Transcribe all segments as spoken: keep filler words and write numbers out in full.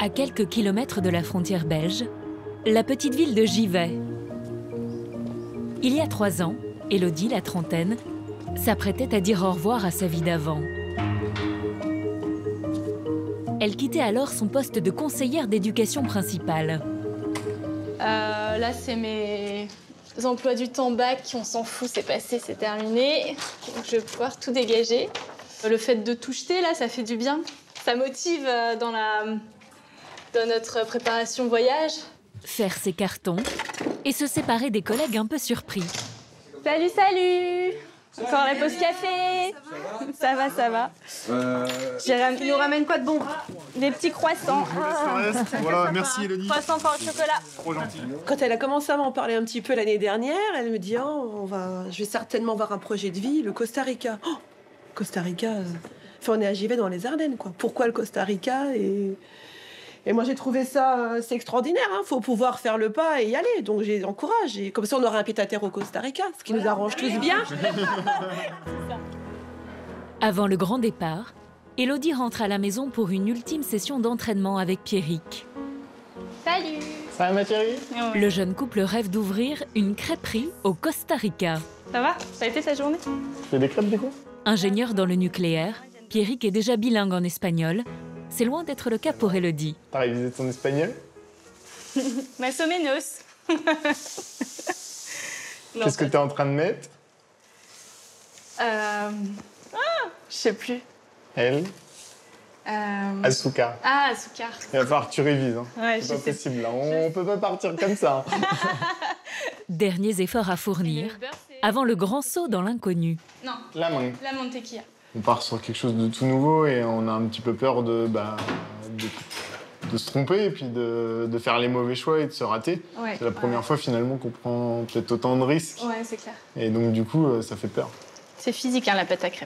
À quelques kilomètres de la frontière belge, la petite ville de Givet. Il y a trois ans, Élodie, la trentaine, s'apprêtait à dire au revoir à sa vie d'avant. Elle quittait alors son poste de conseillère d'éducation principale. Euh, là, c'est mes emplois du temps bac. On s'en fout, c'est passé, c'est terminé. Donc, je vais pouvoir tout dégager. Le fait de tout jeter, là, ça fait du bien. Ça motive dans, la... dans notre préparation voyage. Faire ses cartons et se séparer des collègues un peu surpris. Salut, salut! Encore la pause café. Ça va, ça va. Euh... Il nous ramène quoi de bon? Des petits croissants. Voilà, merci Élodie. Croissants pain au chocolat. Trop gentil. Quand elle a commencé à m'en parler un petit peu l'année dernière, elle me dit oh, on va, je vais certainement voir un projet de vie, le Costa Rica. Oh, Costa Rica, euh... enfin, on est à Givet dans les Ardennes, quoi. Pourquoi le Costa Rica? et... Et moi, j'ai trouvé ça, euh, c'est extraordinaire. Il hein. faut pouvoir faire le pas et y aller. Donc, j'ai encourage. Et comme ça, on aura un pied-à-terre au Costa Rica, ce qui nous arrange tous bien. Avant le grand départ, Élodie rentre à la maison pour une ultime session d'entraînement avec Pierrick. Salut! Ça va, ma chérie? Le jeune couple rêve d'ouvrir une crêperie au Costa Rica. Ça va? Ça a été ta journée? Tu fais des crêpes, du coup? Ingénieur dans le nucléaire, Pierrick est déjà bilingue en espagnol. C'est loin d'être le cas pour Élodie. T'as révisé ton espagnol? Más o menos. Qu'est-ce que t'es en train de mettre? Euh... Ah, je sais plus. Elle? Euh... Asuka. Ah, Azúcar. Il va falloir que tu révises. Hein. Ouais, c'est pas sais. possible, là. On je... peut pas partir comme ça. Hein. Derniers efforts à fournir avant le grand saut dans l'inconnu. Non. La main. La mantequilla. On part sur quelque chose de tout nouveau et on a un petit peu peur de, bah, de, de se tromper et puis de, de faire les mauvais choix et de se rater. Ouais, c'est la première ouais. fois finalement qu'on prend peut-être autant de risques. Ouais, c'est clair. Et donc du coup, ça fait peur. C'est physique, hein, la pâte à crêpes.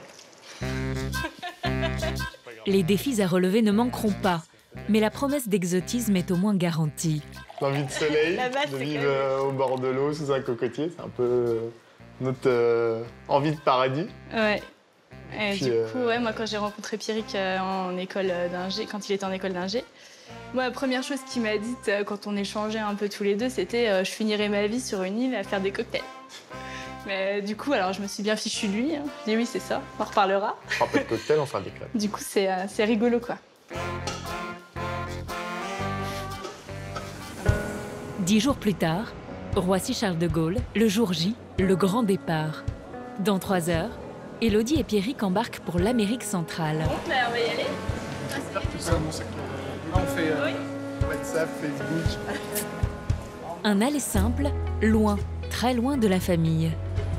Les défis à relever ne manqueront pas, mais la promesse d'exotisme est au moins garantie. L'envie de soleil, base, de vivre euh, au bord de l'eau, sous un cocotier, c'est un peu euh, notre euh, envie de paradis. Ouais. Et Puis, du euh... coup, ouais, moi, quand j'ai rencontré Pierrick euh, en école d'ingé, quand il était en école d'ingé, moi, la première chose qu'il m'a dite euh, quand on échangeait un peu tous les deux, c'était euh, je finirai ma vie sur une île à faire des cocktails. Mais du coup, alors je me suis bien fichue de lui. Hein. Je dis oui, c'est ça, on en reparlera. On fera pas de cocktail, on fera des crêpes. Du coup, c'est euh, c'est rigolo, quoi. Dix jours plus tard, Roissy-Charles de Gaulle, le jour J, le grand départ. Dans trois heures, Élodie et Pierrick embarquent pour l'Amérique centrale. Bon, ben, on va y aller. J'espère que tout ça, mon sac. Là, on fait euh, oui. WhatsApp, Facebook. Un aller simple, loin, très loin de la famille.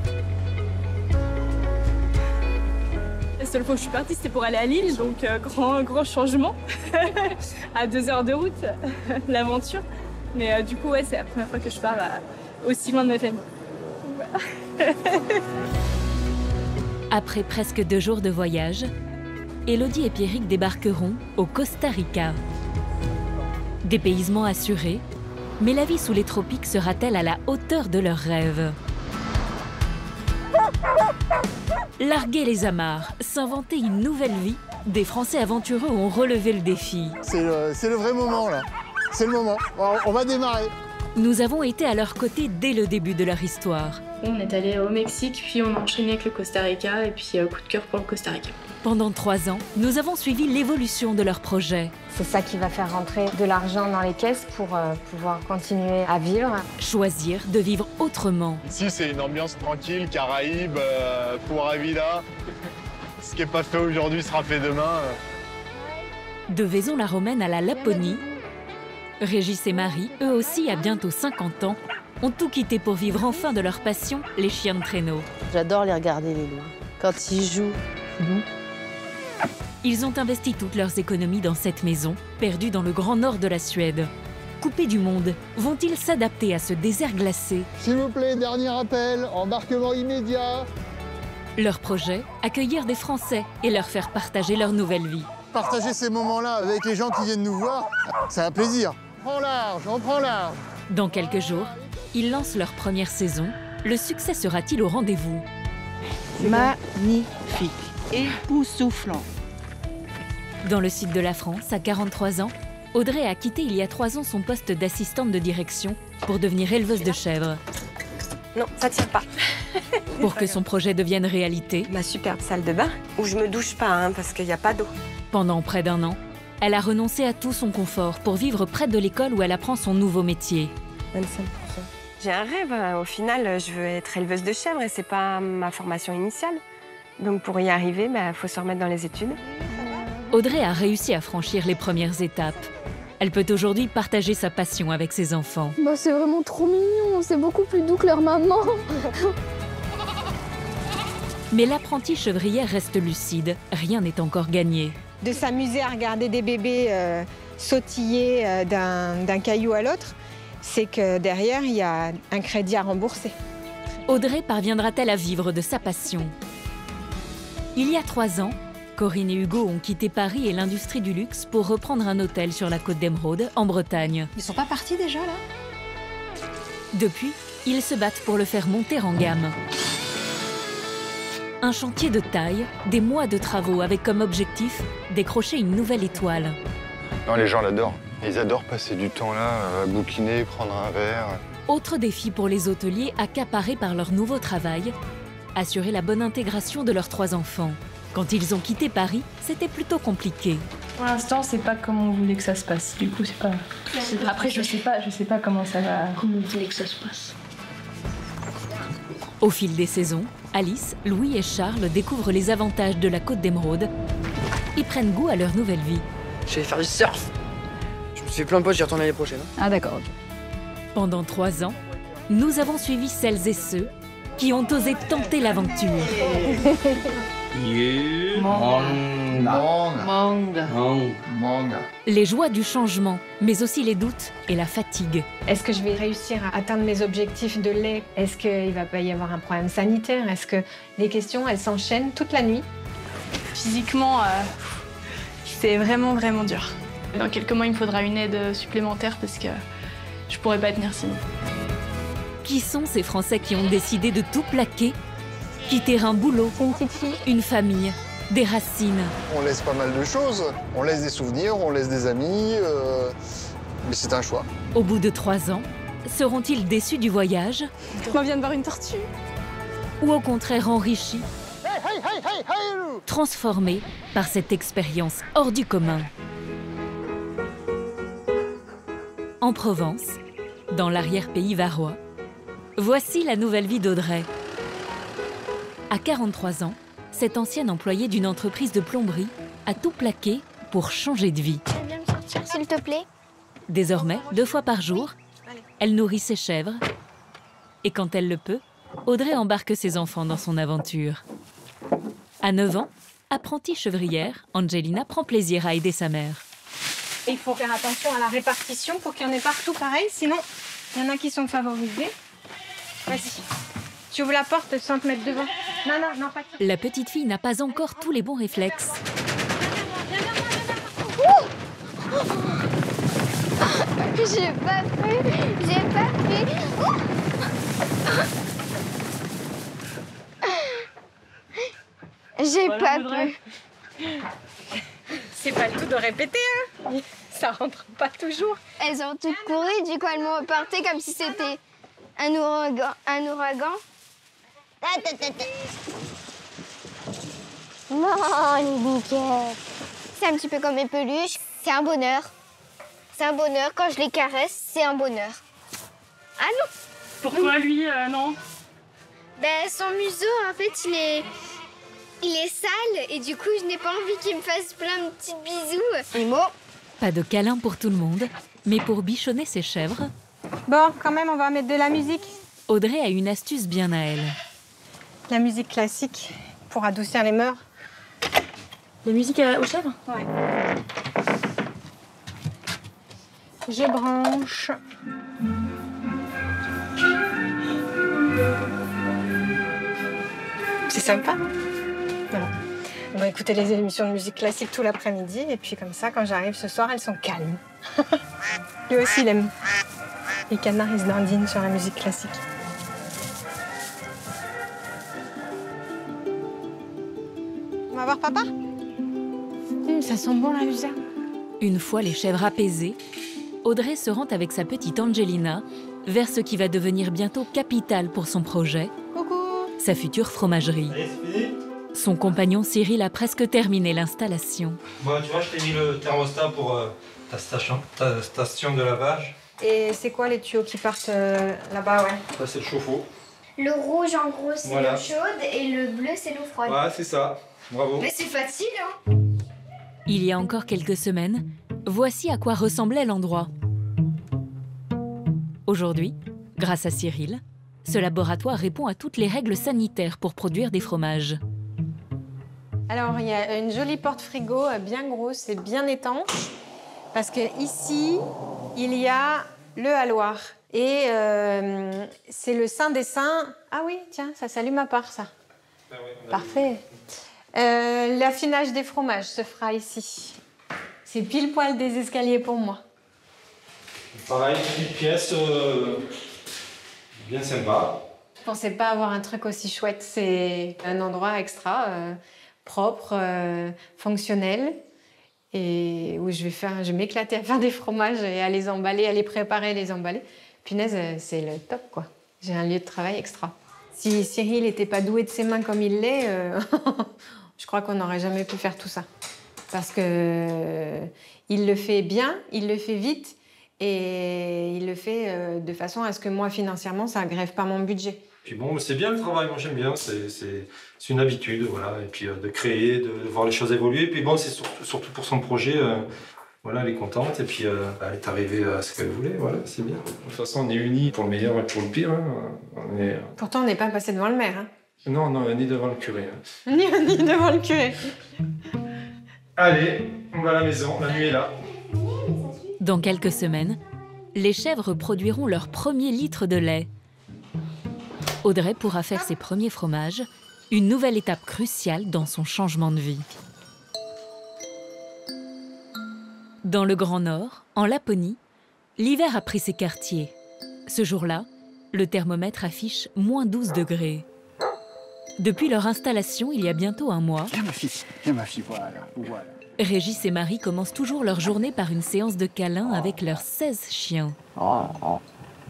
La seule fois où je suis partie, c'était pour aller à Lille, donc euh, grand, grand changement. À deux heures de route, l'aventure. Mais euh, du coup, ouais, c'est la première fois que je pars euh, aussi loin de ma famille. Voilà. Après presque deux jours de voyage, Élodie et Pierrick débarqueront au Costa Rica. Dépaysement assuré, mais la vie sous les tropiques sera-t-elle à la hauteur de leurs rêves? Larguer les amarres, s'inventer une nouvelle vie, des Français aventureux ont relevé le défi. C'est le, c'est le vrai moment, là. C'est le moment. On va démarrer. Nous avons été à leur côté dès le début de leur histoire. On est allé au Mexique, puis on a enchaîné avec le Costa Rica, et puis euh, coup de cœur pour le Costa Rica. Pendant trois ans, nous avons suivi l'évolution de leur projet. C'est ça qui va faire rentrer de l'argent dans les caisses pour euh, pouvoir continuer à vivre. Choisir de vivre autrement. Ici, c'est une ambiance tranquille, Caraïbes, euh, Pura Vida. Ce qui n'est pas fait aujourd'hui sera fait demain. De Vaison-la-Romaine à la Laponie, Régis et Marie, eux aussi à bientôt cinquante ans, ont tout quitté pour vivre enfin de leur passion, les chiens de traîneau. J'adore les regarder, les loups. Quand ils jouent, nous. Ils ont investi toutes leurs économies dans cette maison, perdue dans le grand nord de la Suède. Coupés du monde, vont-ils s'adapter à ce désert glacé? S'il vous plaît, dernier appel, embarquement immédiat. Leur projet, accueillir des Français et leur faire partager leur nouvelle vie. Partager ces moments-là avec les gens qui viennent nous voir, c'est un plaisir. On prend large, on prend large. Dans quelques jours, ils lancent leur première saison. Le succès sera-t-il au rendez-vous? Magnifique, époustouflant. Dans le sud de la France, à quarante-trois ans, Audrey a quitté il y a trois ans son poste d'assistante de direction pour devenir éleveuse de chèvres. Non, ça tire pas. Pour que son projet devienne réalité, Ma superbe salle de bain, où je me douche pas, hein, parce qu'il n'y a pas d'eau. pendant près d'un an, elle a renoncé à tout son confort pour vivre près de l'école où elle apprend son nouveau métier. vingt-cinq pour cent. J'ai un rêve, hein. Au final, je veux être éleveuse de chèvres et c'est pas ma formation initiale. Donc pour y arriver, il bah, faut se remettre dans les études. Audrey a réussi à franchir les premières étapes. Elle peut aujourd'hui partager sa passion avec ses enfants. Bah, c'est vraiment trop mignon, c'est beaucoup plus doux que leur maman. Mais l'apprentie chevrière reste lucide, rien n'est encore gagné. De s'amuser à regarder des bébés euh, sautiller euh, d'un d'un caillou à l'autre, c'est que derrière, il y a un crédit à rembourser. Audrey parviendra-t-elle à vivre de sa passion? Il y a trois ans, Corinne et Hugo ont quitté Paris et l'industrie du luxe pour reprendre un hôtel sur la côte d'Émeraude, en Bretagne. Ils sont pas partis déjà, là? Depuis, ils se battent pour le faire monter en gamme. Un chantier de taille, des mois de travaux avec comme objectif décrocher une nouvelle étoile. Non, les gens l'adorent. Ils adorent passer du temps là, à bouquiner, prendre un verre. Autre défi pour les hôteliers accaparés par leur nouveau travail, assurer la bonne intégration de leurs trois enfants. Quand ils ont quitté Paris, c'était plutôt compliqué. Pour l'instant, c'est pas comme on voulait que ça se passe. Du coup, c'est pas... Après, je sais pas, je sais pas comment ça va... Comment on voulait que ça se passe? Au fil des saisons, Alice, Louis et Charles découvrent les avantages de la côte d'Émeraude et prennent goût à leur nouvelle vie. Je vais faire du surf. Je me suis fait plein de potes, j'y retourne l'année prochaine. Ah d'accord, ok. Pendant trois ans, nous avons suivi celles et ceux qui ont osé tenter l'aventure. Les joies du changement, mais aussi les doutes et la fatigue. Est-ce que je vais réussir à atteindre mes objectifs de lait? Est-ce qu'il va pas y avoir un problème sanitaire? Est-ce que les questions, elles s'enchaînent toute la nuit? Physiquement, euh, c'est vraiment, vraiment dur. Dans quelques mois, il me faudra une aide supplémentaire parce que je pourrais pas tenir sinon. Qui sont ces Français qui ont décidé de tout plaquer? Quitter un boulot, une petite fille, une famille, des racines. On laisse pas mal de choses. On laisse des souvenirs, on laisse des amis. Euh... Mais c'est un choix. Au bout de trois ans, seront-ils déçus du voyage? On vient de voir une tortue. Ou au contraire enrichis, transformés par cette expérience hors du commun? En Provence, dans l'arrière-pays varois, voici la nouvelle vie d'Audrey. À quarante-trois ans, cette ancienne employée d'une entreprise de plomberie a tout plaqué pour changer de vie. Tu veux bien me sortir, s'il te plaît? Désormais, deux fois par jour, elle nourrit ses chèvres. Et quand elle le peut, Audrey embarque ses enfants dans son aventure. À neuf ans, apprentie chevrière, Angelina prend plaisir à aider sa mère. Il faut faire attention à la répartition pour qu'il y en ait partout pareil, sinon il y en a qui sont favorisés. Vas-y. Tu ouvres la porte sans te mettre devant. Non, non, non, pas tout. La petite fille n'a pas encore tous les bons réflexes. J'ai pas pu, j'ai pas pu. J'ai pas pu. C'est pas le tout de répéter, hein. Ça rentre pas toujours. Elles ont toutes couru, du coup elles m'ont reparté comme si c'était un ouragan. Un ouragan. Non, les biquets. C'est un petit peu comme mes peluches. C'est un bonheur. C'est un bonheur. Quand je les caresse, c'est un bonheur. Ah non. Pourquoi lui, euh, non? Ben, son museau, en fait, il est... Il est sale et du coup, je n'ai pas envie qu'il me fasse plein de petits bisous. Et moi. Pas de câlin pour tout le monde, mais pour bichonner ses chèvres... Bon, quand même, on va mettre de la musique. Audrey a une astuce bien à elle. La musique classique pour adoucir les mœurs. La musique aux chèvres? Ouais. Je branche. C'est sympa. Voilà. On va écouter les émissions de musique classique tout l'après-midi et puis comme ça, quand j'arrive ce soir, elles sont calmes. Lui aussi, il aime. Les canards, ils se dandinent sur la musique classique. On va voir papa? Mmh, ça sent bon la luzerne. Une fois les chèvres apaisées, Audrey se rend avec sa petite Angelina vers ce qui va devenir bientôt capital pour son projet, Coucou. sa future fromagerie. Allez, c'est fini. Son compagnon Cyril a presque terminé l'installation. Bon, tu vois, je t'ai mis le thermostat pour euh, ta, station, ta station de lavage. Et c'est quoi les tuyaux qui partent euh, là-bas, ouais? Ça, c'est le chauffe-eau. Le rouge, en gros, c'est Voilà. l'eau chaude et le bleu, c'est l'eau froide. Ouais, c'est ça. Bravo. Mais c'est facile, hein? Il y a encore quelques semaines, voici à quoi ressemblait l'endroit. Aujourd'hui, grâce à Cyril, ce laboratoire répond à toutes les règles sanitaires pour produire des fromages. Alors, il y a une jolie porte frigo bien grosse et bien étanche. Parce que ici, il y a le haloir. Et euh, c'est le saint des saints. Ah oui, tiens, ça s'allume à part, ça. Ah oui, Parfait. Euh, L'affinage des fromages se fera ici. C'est pile poil des escaliers pour moi. Pareil, une pièce euh, bien sympa. Je pensais pas avoir un truc aussi chouette. C'est un endroit extra, euh, propre, euh, fonctionnel. Et où je vais faire, je vais m'éclater à faire des fromages et à les emballer, à les préparer, les emballer. Punaise, c'est le top, quoi. J'ai un lieu de travail extra. Si Cyril n'était pas doué de ses mains comme il l'est, euh, je crois qu'on n'aurait jamais pu faire tout ça. Parce que euh, il le fait bien, il le fait vite et il le fait euh, de façon à ce que moi, financièrement, ça ne grève pas mon budget. Puis bon, c'est bien le travail, moi j'aime bien, c'est une habitude, voilà. Et puis euh, de créer, de, de voir les choses évoluer. Et puis bon, c'est surtout, surtout pour son projet, euh, voilà, elle est contente et puis euh, elle est arrivée à ce qu'elle voulait, voilà, c'est bien. De toute façon, on est unis pour le meilleur et pour le pire. Hein. On est... Pourtant, on n'est pas passé devant le maire. Hein. Non, non, ni devant le curé. Hein. Ni, ni devant le curé. Allez, on va à la maison, la nuit est là. Dans quelques semaines, les chèvres produiront leur premier litre de lait. Audrey pourra faire ses premiers fromages, une nouvelle étape cruciale dans son changement de vie. Dans le Grand Nord, en Laponie, l'hiver a pris ses quartiers. Ce jour-là, le thermomètre affiche moins douze degrés. Depuis leur installation, il y a bientôt un mois, Viens ma fille, viens ma fille, voilà, voilà. Régis et Marie commencent toujours leur journée par une séance de câlins avec leurs seize chiens. Oh, oh.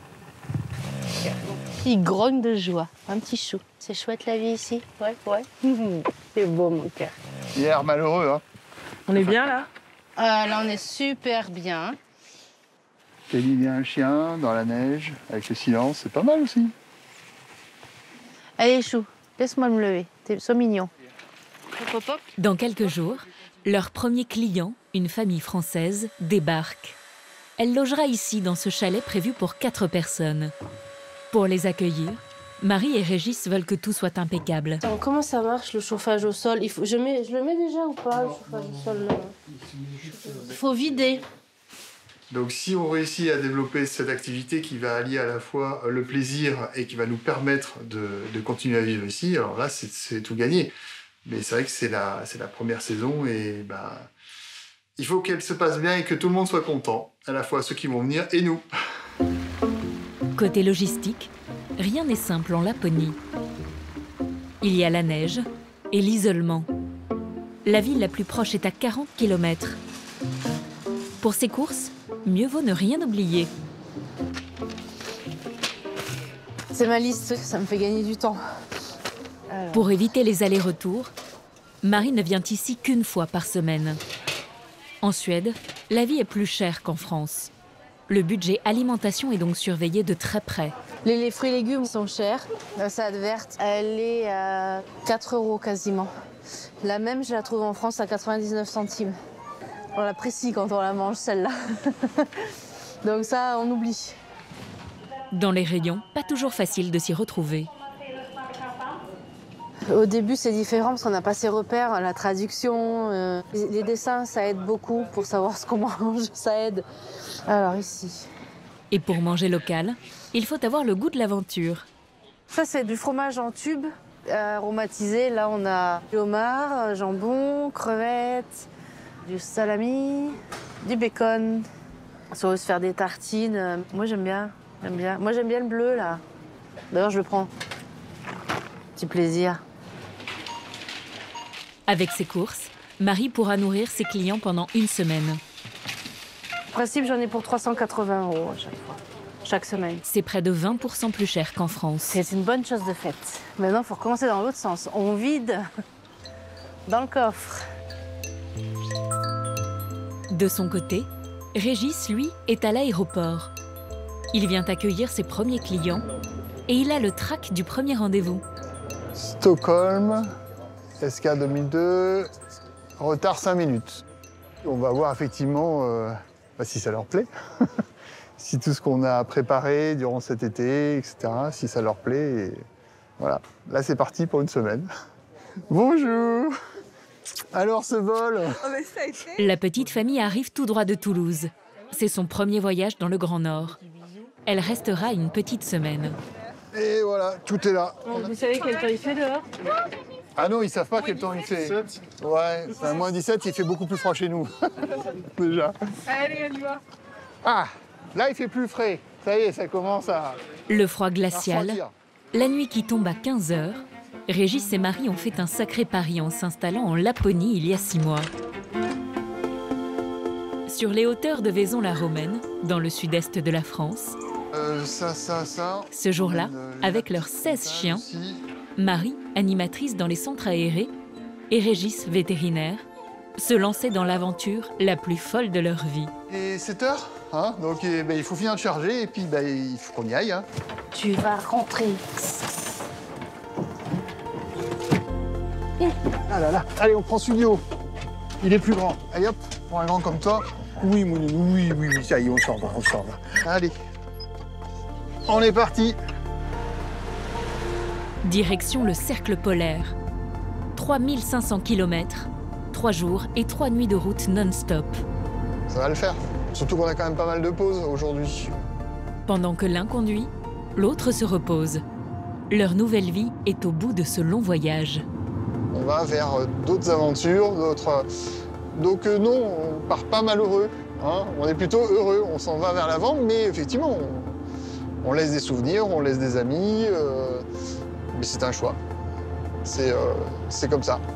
Il grogne de joie, un petit chou. C'est chouette la vie ici, ouais, ouais. C'est beau mon cœur. Il a l'air malheureux, hein. On est bien là euh, Là on est super bien. Câliner un chien dans la neige, avec le silence, c'est pas mal aussi. Allez chou, laisse-moi me lever, sois mignon. Dans quelques jours, leur premier client, une famille française, débarque. Elle logera ici, dans ce chalet prévu pour quatre personnes. Pour les accueillir, Marie et Régis veulent que tout soit impeccable. Attends, comment ça marche le chauffage au sol? Il faut, je, mets, je le mets déjà ou pas, le chauffage au sol là? Il faut vider. Donc si on réussit à développer cette activité qui va allier à la fois le plaisir et qui va nous permettre de, de continuer à vivre ici, alors là c'est tout gagné. Mais c'est vrai que c'est la, c'est la première saison et bah, il faut qu'elle se passe bien et que tout le monde soit content, à la fois ceux qui vont venir et nous. Côté logistique, rien n'est simple en Laponie. Il y a la neige et l'isolement. La ville la plus proche est à quarante kilomètres. Pour ces courses, mieux vaut ne rien oublier. C'est ma liste, ça me fait gagner du temps. Alors. Pour éviter les allers-retours, Marie ne vient ici qu'une fois par semaine. En Suède, la vie est plus chère qu'en France. Le budget alimentation est donc surveillé de très près. Les, les fruits et légumes sont chers. La salade verte, elle est à quatre euros quasiment. La même, je la trouve en France à quatre-vingt-dix-neuf centimes. On l'apprécie quand on la mange, celle-là. Donc ça, on oublie. Dans les rayons, pas toujours facile de s'y retrouver. Au début, c'est différent parce qu'on n'a pas ses repères, la traduction, euh, les dessins, ça aide beaucoup pour savoir ce qu'on mange, ça aide. Alors ici. Et pour manger local, il faut avoir le goût de l'aventure. Ça, c'est du fromage en tube, aromatisé. Là, on a du homard, jambon, crevettes, du salami, du bacon. Ça va se faire des tartines. Moi, j'aime bien, j'aime bien. Moi, j'aime bien le bleu, là. D'ailleurs, je le prends. Petit plaisir. Avec ses courses, Marie pourra nourrir ses clients pendant une semaine. principe, j'en ai pour trois cent quatre-vingts euros à chaque fois, chaque semaine. C'est près de vingt pour cent plus cher qu'en France. C'est une bonne chose de faite. Maintenant, il faut recommencer dans l'autre sens. On vide dans le coffre. De son côté, Régis, lui, est à l'aéroport. Il vient accueillir ses premiers clients et il a le trac du premier rendez-vous. Stockholm, S K deux mille deux, retard cinq minutes. On va voir effectivement euh, bah, si ça leur plaît, si tout ce qu'on a préparé durant cet été, et cetera, si ça leur plaît. Et voilà, là c'est parti pour une semaine. Bonjour. Alors ce vol La petite famille arrive tout droit de Toulouse. C'est son premier voyage dans le Grand Nord. Elle restera une petite semaine. Et voilà, tout est là. Vous savez quel temps il fait dehors? Ah non, ils savent pas quel temps il fait. Ouais, c'est à moins dix-sept, il fait beaucoup plus froid chez nous. Déjà. Allez, on y va. Ah, là il fait plus frais. Ça y est, ça commence à... Le froid glacial, refroidir. la nuit qui tombe à quinze heures, Régis et Marie ont fait un sacré pari en s'installant en Laponie il y a six mois. Sur les hauteurs de Vaison-la-Romaine, dans le sud-est de la France, Euh, ça, ça, ça. ce jour-là, Euh, avec leurs seize chiens, aussi. Marie, animatrice dans les centres aérés, et Régis, vétérinaire, se lançaient dans l'aventure la plus folle de leur vie. Et sept heures, hein, donc eh ben, il faut finir de charger et puis ben, il faut qu'on y aille. Hein. Tu vas rentrer. Ah là là, allez, on prend Studio. Il est plus grand. Allez hop, pour un grand comme toi. Oui, mon nounou, oui, oui, oui, ça y est, on sort, on sort. Là. Allez, on est parti. Direction le cercle polaire. trois mille cinq cents kilomètres, trois jours et trois nuits de route non-stop. Ça va le faire. Surtout qu'on a quand même pas mal de pauses aujourd'hui. Pendant que l'un conduit, l'autre se repose. Leur nouvelle vie est au bout de ce long voyage. On va vers euh, d'autres aventures, d'autres... Donc euh, non, on part pas malheureux. Hein. On est plutôt heureux, on s'en va vers l'avant, mais effectivement, on, on laisse des souvenirs, on laisse des amis. Euh... Mais c'est un choix. C'est euh, c'est comme ça.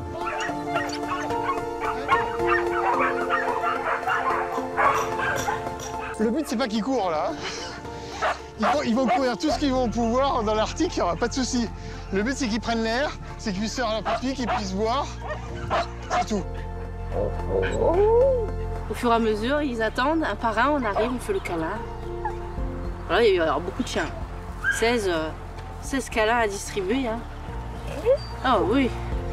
Le but, c'est pas qu'ils courent, là. Ils vont, ils vont courir tout ce qu'ils vont pouvoir dans l'Arctique, il n'y aura pas de souci. Le but, c'est qu'ils prennent l'air, c'est qu'ils puissent faire leur pipi, qu'ils puissent boire. C'est tout. Au fur et à mesure, ils attendent, un par un, on arrive, on fait le câlin. Voilà, il va y avoir beaucoup de chiens. seize, euh, seize câlins à distribuer. Hein. Oh oui.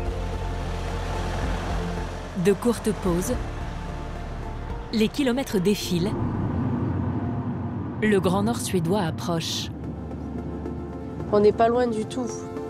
De courtes pauses, les kilomètres défilent. Le Grand Nord suédois approche. On n'est pas loin du tout.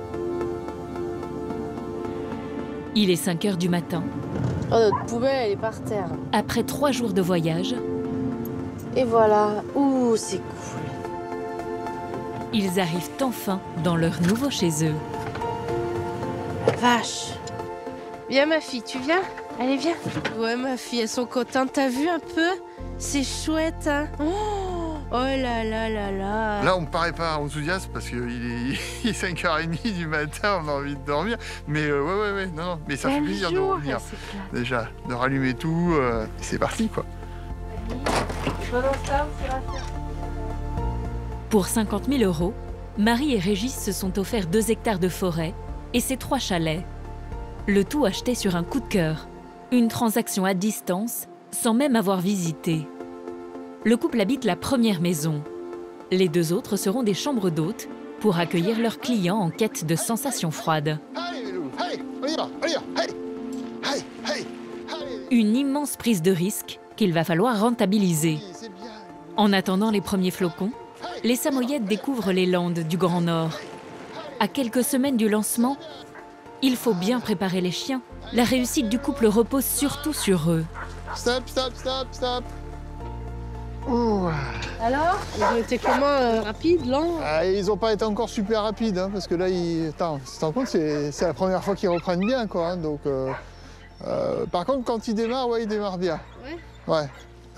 Il est cinq heures du matin. Oh, notre poubelle, elle est par terre. Après trois jours de voyage, Et voilà. Ouh, c'est cool. ils arrivent enfin dans leur nouveau chez eux. La vache. Viens, ma fille, tu viens? Allez, viens. Ouais, ma fille, elles sont contentes. T'as vu un peu? C'est chouette, hein? Oh, oh là là là là. Là, on me paraît pas enthousiaste parce qu'il est, il est cinq heures trente du matin, on a envie de dormir. Mais euh, ouais, ouais, ouais, non, non. Mais ça fait Quel plaisir de jour, revenir. elle s'éclate. Déjà, de rallumer tout. Euh, et c'est parti, quoi. Pendant ce temps, c'est la fête. Pour cinquante mille euros, Marie et Régis se sont offerts deux hectares de forêt et ses trois chalets. Le tout acheté sur un coup de cœur. Une transaction à distance, sans même avoir visité. Le couple habite la première maison. Les deux autres seront des chambres d'hôtes pour accueillir leurs clients en quête de sensations froides. Allez, les loups, allez, on y va, on y va, allez, allez, allez, allez. Une immense prise de risque qu'il va falloir rentabiliser. En attendant les premiers flocons, les Samoyèdes découvrent les Landes du Grand Nord. À quelques semaines du lancement, il faut bien préparer les chiens. La réussite du couple repose surtout sur eux. Stop, stop, stop, stop. Ouh. Alors, ils ont été comment euh, rapides, lents? Ah, ils n'ont pas été encore super rapides, hein, parce que là, ils... Attends, tu te rends compte, c'est c'est la première fois qu'ils reprennent bien, quoi. Hein, donc, euh, euh, par contre, quand ils démarrent, ouais, ils démarrent bien. Ouais. Ouais.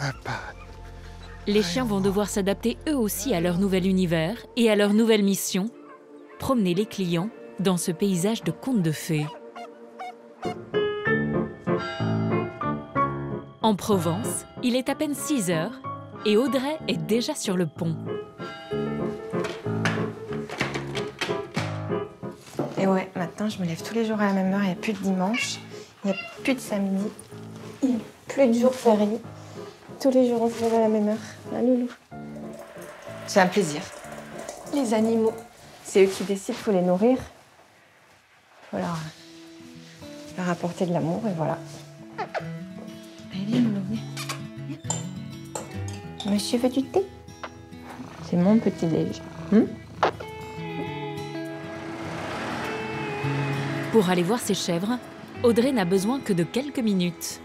Les chiens vont devoir s'adapter eux aussi à leur nouvel univers et à leur nouvelle mission, promener les clients dans ce paysage de contes de fées. En Provence, il est à peine six heures et Audrey est déjà sur le pont. Et ouais, maintenant je me lève tous les jours à la même heure, il n'y a plus de dimanche, il n'y a plus de samedi, il n'y a plus de jours fériés. Tous les jours on se lève à la même heure, hein, loulou? C'est un plaisir. Les animaux, c'est eux qui décident, il faut les nourrir. Il faut leur, leur apporter de l'amour et voilà. Allez, viens, loulou, viens. Monsieur veut du thé? C'est mon petit déj. Hum? Pour aller voir ses chèvres, Audrey n'a besoin que de quelques minutes.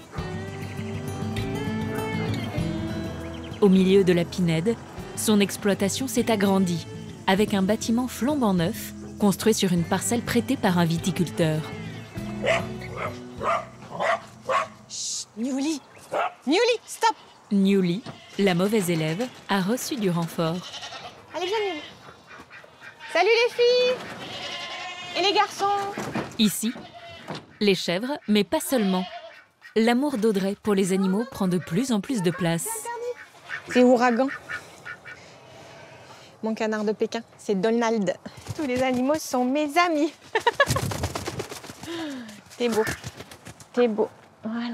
Au milieu de la Pinède, son exploitation s'est agrandie, avec un bâtiment flambant neuf, construit sur une parcelle prêtée par un viticulteur. Chut, Newly! Newly, stop! Newly, la mauvaise élève, a reçu du renfort. Allez, viens, Newly. Salut les filles! Et les garçons? Ici, les chèvres, mais pas seulement. L'amour d'Audrey pour les animaux prend de plus en plus de place. C'est Ouragan. Mon canard de Pékin, c'est Donald. Tous les animaux sont mes amis. T'es beau. T'es beau. Voilà.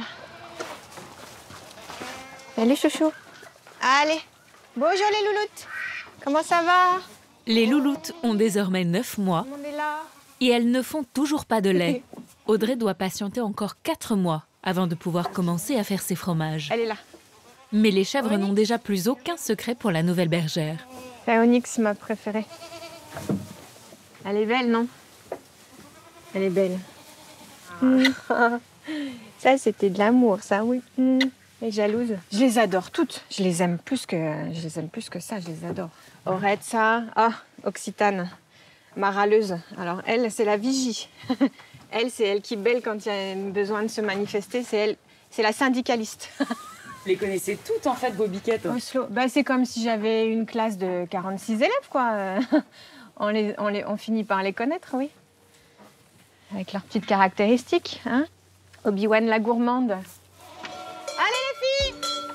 Salut chouchou. Allez. Bonjour les louloutes. Comment ça va? Les louloutes ont désormais neuf mois. On est là. Et elles ne font toujours pas de lait. Audrey doit patienter encore quatre mois avant de pouvoir commencer à faire ses fromages. Elle est là. Mais les chèvres n'ont déjà plus aucun secret pour la nouvelle bergère. C'est Onyx, ma préférée. Elle est belle, non? Elle est belle. Mmh. Ça, c'était de l'amour, ça, oui. Mmh. Elle est jalouse. Je les adore toutes. Je les aime plus que, je les aime plus que ça, je les adore. Aurette, ça. Ah, Occitane. Ma râleuse. Alors, elle, c'est la vigie. Elle, c'est elle qui bêle quand il y a besoin de se manifester. C'est elle, c'est la syndicaliste. Vous les connaissez toutes, en fait, vos biquettes? Oslo. Bah, c'est comme si j'avais une classe de quarante-six élèves, quoi. on, les, on, les, on finit par les connaître, oui. Avec leurs petites caractéristiques, hein. Obi-Wan la gourmande. Allez, les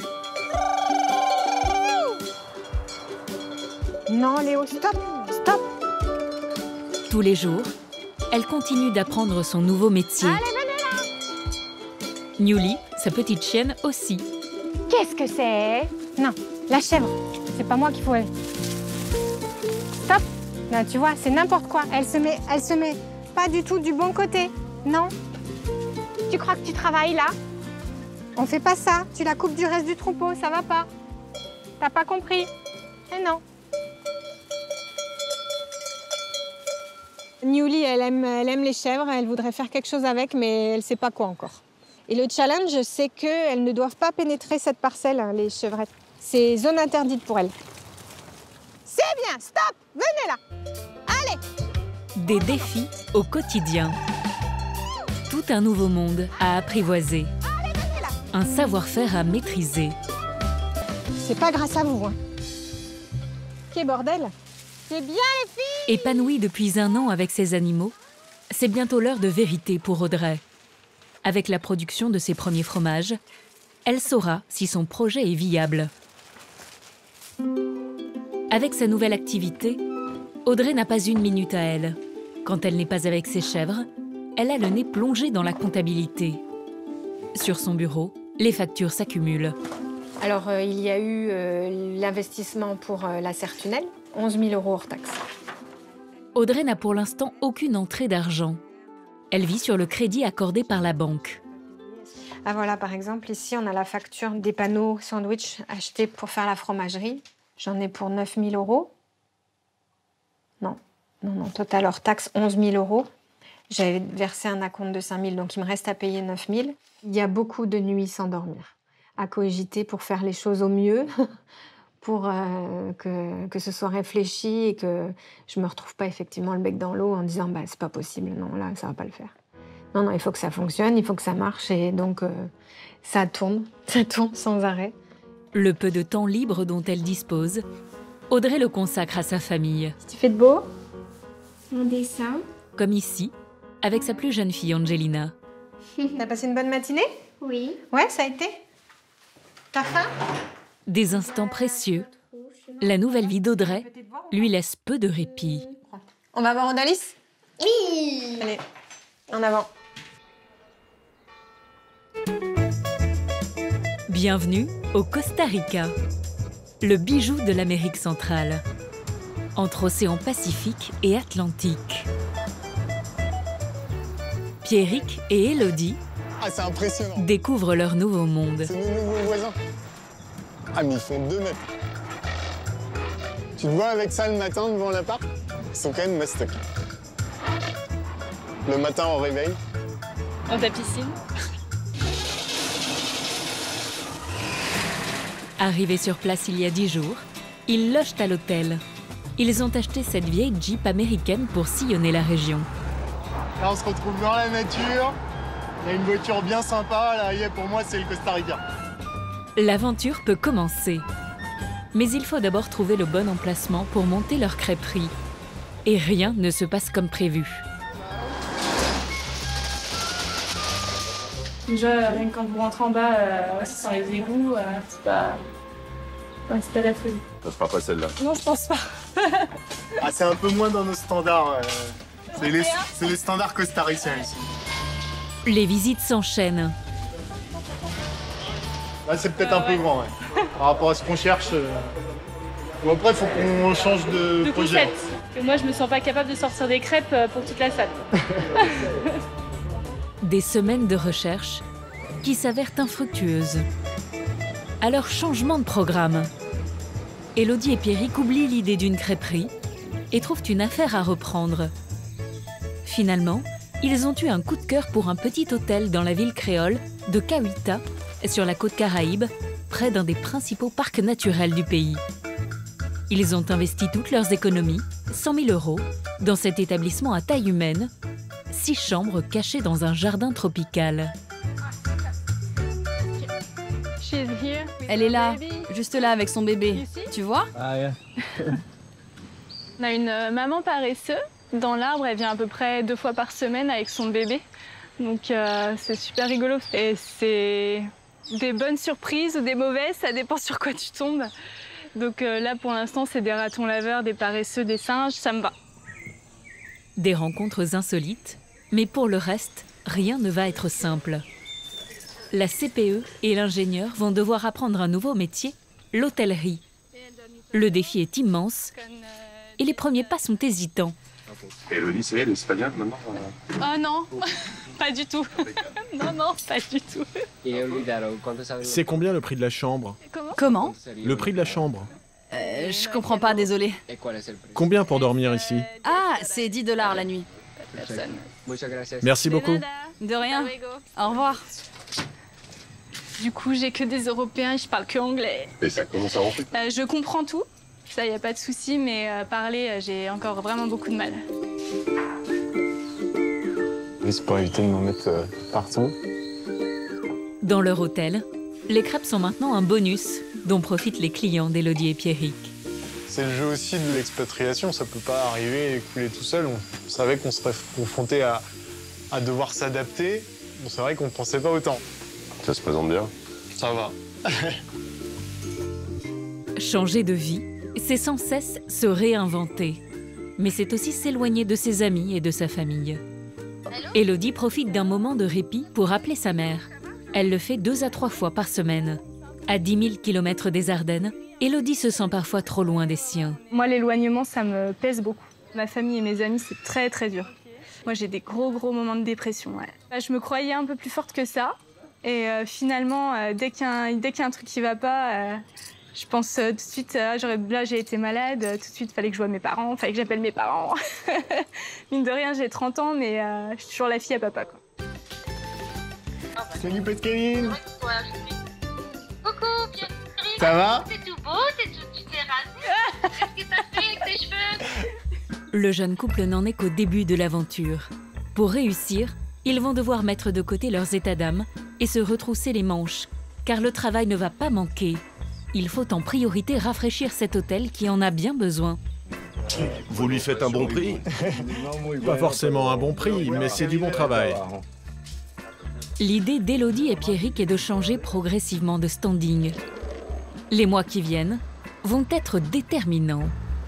filles! Non, Léo, stop, stop. Tous les jours, elle continue d'apprendre son nouveau métier. Allez, venez là! Newly, sa petite chienne aussi. Qu'est-ce que c'est? Non, la chèvre. C'est pas moi qu'il faut aller. Stop! Là, tu vois, c'est n'importe quoi. Elle se met, elle se met pas du tout du bon côté. Non. Tu crois que tu travailles là? On fait pas ça. Tu la coupes du reste du troupeau, ça va pas. T'as pas compris? Eh non. Newly, elle aime, elle aime les chèvres, elle voudrait faire quelque chose avec, mais elle ne sait pas quoi encore. Et le challenge, c'est qu'elles ne doivent pas pénétrer cette parcelle, hein, les chevrettes. C'est zone interdite pour elles. C'est bien, stop, venez là. Allez. Des défis au quotidien. Tout un nouveau monde à apprivoiser. Allez, venez là. Un savoir-faire à maîtriser. C'est pas grâce à vous, hein. Quel bordel. C'est bien les filles. Épanouie depuis un an avec ses animaux, c'est bientôt l'heure de vérité pour Audrey. Avec la production de ses premiers fromages, elle saura si son projet est viable. Avec sa nouvelle activité, Audrey n'a pas une minute à elle. Quand elle n'est pas avec ses chèvres, elle a le nez plongé dans la comptabilité. Sur son bureau, les factures s'accumulent. Alors, euh, il y a eu euh, l'investissement pour euh, la serre tunnel, onze mille euros hors taxe. Audrey n'a pour l'instant aucune entrée d'argent. Elle vit sur le crédit accordé par la banque. Ah voilà, par exemple, ici, on a la facture des panneaux sandwich achetés pour faire la fromagerie. J'en ai pour neuf mille euros. Non, non, non, total hors taxe, onze mille euros. J'avais versé un acompte de cinq mille, donc il me reste à payer neuf mille. Il y a beaucoup de nuits sans dormir, à cogiter pour faire les choses au mieux, pour euh, que, que ce soit réfléchi et que je me retrouve pas effectivement le bec dans l'eau en disant bah, c'est pas possible, non, là, ça va pas le faire. Non, non, il faut que ça fonctionne, il faut que ça marche et donc euh, ça tourne, ça tourne sans arrêt. Le peu de temps libre dont elle dispose, Audrey le consacre à sa famille. Tu fais de beau? Mon dessin. Comme ici, avec sa plus jeune fille Angelina. T'as passé une bonne matinée? Oui. Ouais, ça a été? T'as faim? Des instants précieux. La nouvelle vie d'Audrey lui laisse peu de répit. On va voir Odalis? Oui. Allez, en avant. Bienvenue au Costa Rica, le bijou de l'Amérique centrale, entre océan Pacifique et Atlantique. Pierrick et Elodie Ah, c'est impressionnant. découvrent leur nouveau monde. C'est nos nouveaux voisins. Ah, mais ils font deux mètres. Tu te vois avec ça le matin devant l'appart? Ils sont quand même mastoc. Le matin au réveil. Dans ta piscine. Arrivés sur place il y a dix jours, ils logent à l'hôtel. Ils ont acheté cette vieille Jeep américaine pour sillonner la région. Là, on se retrouve dans la nature. Il y a une voiture bien sympa. Là, yeah, pour moi, c'est le Costa Rica. L'aventure peut commencer. Mais il faut d'abord trouver le bon emplacement pour monter leur crêperie. Et rien ne se passe comme prévu. Déjà, rien que quand vous rentrez en bas, euh, ça sent les égouts, euh, c'est pas... Ouais, c'est pas la folie. Ça fera pas celle-là. Non, je pense pas. Ah, c'est un peu moins dans nos standards. Euh, c'est les, c'est les standards costariciens ici. Les visites s'enchaînent. Là, c'est peut-être un peu grand, ouais. Par rapport à ce qu'on cherche. Euh... Bon, après, il faut qu'on change de, De projet. couchette. Parce que moi, je me sens pas capable de sortir des crêpes euh, pour toute la salle. Des semaines de recherche qui s'avèrent infructueuses. Alors, changement de programme. Elodie et Pierrick oublient l'idée d'une crêperie et trouvent une affaire à reprendre. Finalement, ils ont eu un coup de cœur pour un petit hôtel dans la ville créole de Cahuita, sur la côte Caraïbe, près d'un des principaux parcs naturels du pays. Ils ont investi toutes leurs économies, cent mille euros, dans cet établissement à taille humaine, six chambres cachées dans un jardin tropical. Elle est là, juste là avec son bébé. Tu vois? Ah, yeah. On a une euh, maman paresseuse. Dans l'arbre, elle vient à peu près deux fois par semaine avec son bébé. Donc euh, c'est super rigolo. Et c'est des bonnes surprises ou des mauvaises, ça dépend sur quoi tu tombes. Donc euh, là, pour l'instant, c'est des ratons laveurs, des paresseux, des singes, ça me va. Des rencontres insolites, mais pour le reste, rien ne va être simple. La C P E et l'ingénieur vont devoir apprendre un nouveau métier, l'hôtellerie. Le défi est immense et les premiers pas sont hésitants. Elodie, c'est elle, espagnole maintenant? Oh non, pas du tout. Non, non, pas du tout. C'est combien le prix de la chambre? Comment? Le prix de la chambre. Euh, je comprends pas, désolé. Combien pour dormir ici? Ah, c'est dix dollars la nuit. Merci beaucoup. De rien. Au revoir. Du coup, j'ai que des Européens, je parle que anglais. Et ça commence à rentrer. Euh, je comprends tout, ça, y a pas de souci, mais euh, parler, euh, j'ai encore vraiment beaucoup de mal. Juste pour éviter de m'en mettre euh, partout. Dans leur hôtel, les crêpes sont maintenant un bonus dont profitent les clients d'Elodie et Pierrick. C'est le jeu aussi de l'expatriation, ça peut pas arriver et couler tout seul. On savait qu'on serait confronté à, à devoir s'adapter. Bon, c'est vrai qu'on ne pensait pas autant. Ça se présente bien. Ça va. Changer de vie, c'est sans cesse se réinventer. Mais c'est aussi s'éloigner de ses amis et de sa famille. Elodie profite d'un moment de répit pour appeler sa mère. Elle le fait deux à trois fois par semaine. À dix mille kilomètres des Ardennes, Elodie se sent parfois trop loin des siens. Moi, l'éloignement, ça me pèse beaucoup. Ma famille et mes amis, c'est très, très dur. Moi, j'ai des gros, gros moments de dépression. Ouais. Je me croyais un peu plus forte que ça. Et euh, finalement, euh, dès qu'il y, qu y a un truc qui va pas, euh, je pense euh, tout de suite, euh, là j'ai été malade, euh, tout de suite il fallait que je voie mes parents, il fallait que j'appelle mes parents. Mine de rien, j'ai trente ans, mais euh, je suis toujours la fille à papa, quoi. Salut Pascaline. Coucou, bien. Ça va? C'est tout beau, c'est tout, tu t'es rasé. Qu'est-ce que t'as fait avec tes cheveux? Le jeune couple n'en est qu'au début de l'aventure. Pour réussir, ils vont devoir mettre de côté leurs états d'âme et se retrousser les manches, car le travail ne va pas manquer. Il faut en priorité rafraîchir cet hôtel qui en a bien besoin. Vous lui faites un bon prix? Pas forcément un bon prix, mais c'est du bon travail. L'idée d'Elodie et Pierrick est de changer progressivement de standing. Les mois qui viennent vont être déterminants.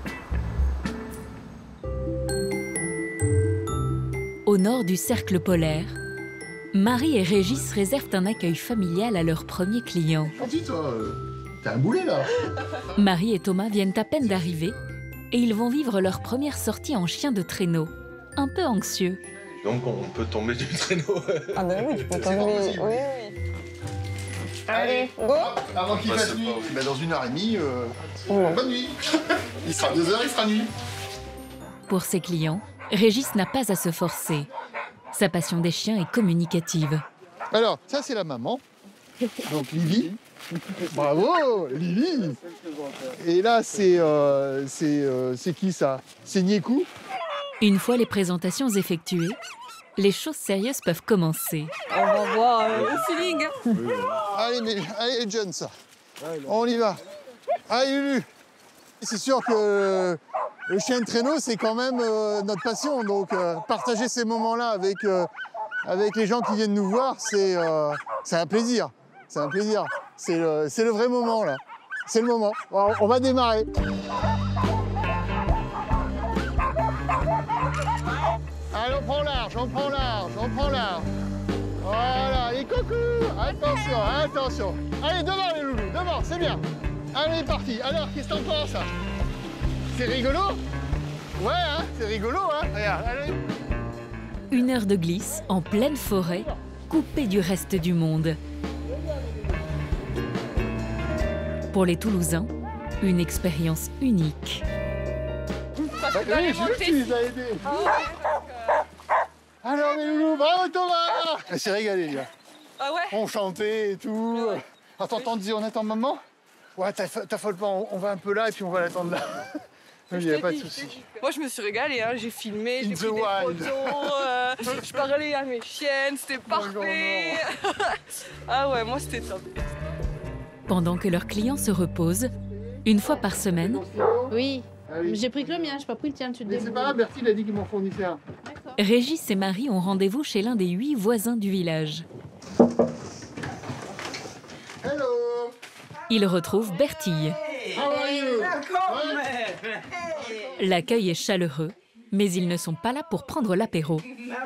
Au nord du cercle polaire, Marie et Régis réservent un accueil familial à leur premier client. Dis toi, euh, t'as un boulet là. Marie et Thomas viennent à peine d'arriver et ils vont vivre leur première sortie en chien de traîneau, un peu anxieux. Donc on peut tomber du traîneau. Ah ben oui, tu peux tomber. Oui, oui. Allez, go. Avant qu'il Bah, fasse c'est nuit. pas oui. Bah, dans une heure et demie, euh... Ouais. bonne nuit. Il sera deux heures, il sera nuit. Pour ses clients, Régis n'a pas à se forcer. Sa passion des chiens est communicative. Alors, ça c'est la maman. Donc Livy. Bravo, Livy. Et là, c'est euh, c'est euh, c'est qui ça? C'est Niekou. Une fois les présentations effectuées, les choses sérieuses peuvent commencer. On va voir euh, le feeling. Allez, mais, allez, les jeunes, ça. On y va. Allez, Lulu. C'est sûr que le chien de traîneau, c'est quand même euh, notre passion. Donc, euh, partager ces moments-là avec, euh, avec les gens qui viennent nous voir, c'est euh, c'est un plaisir. C'est un plaisir. C'est le, c'est le vrai moment, là. C'est le moment. On, on va démarrer. Allez, on prend large, on prend large, on prend large. Voilà, les coucou. Attention, attention. Allez, devant les loulous, devant, c'est bien. Allez, parti. Alors, qu'est-ce que t'en penses? C'est rigolo? Ouais, hein, c'est rigolo, hein. Regarde, allez. Une heure de glisse en pleine forêt, coupée du reste du monde. Pour les Toulousains, une expérience unique. Bah, oui, je tu les as aidés. Alors, mes loulous, bravo Thomas. Elle s'est régalée, les gars. Ah ouais? On chantait et tout. Ouais. Attends, attends, dis, on attend maman? Ouais, t'affole pas, on, on va un peu là et puis on va l'attendre là. Il n'y a pas de souci. Moi, je me suis régalée, hein. J'ai filmé, In j'ai the pris des wild. photos, euh, je parlais à mes chiennes, c'était parfait. Ah ouais, moi, c'était top. Pendant que leurs clients se reposent, une fois par semaine, Oui, j'ai pris que le mien, j'ai pas pris le tien, tu te Mais c'est débrouilles. pas grave, Bertie, il a dit qu'il m'en fournissait un. Régis et Marie ont rendez-vous chez l'un des huit voisins du village. Hello. Ils retrouvent Bertille. How are you? L'accueil est chaleureux, mais ils ne sont pas là pour prendre l'apéro.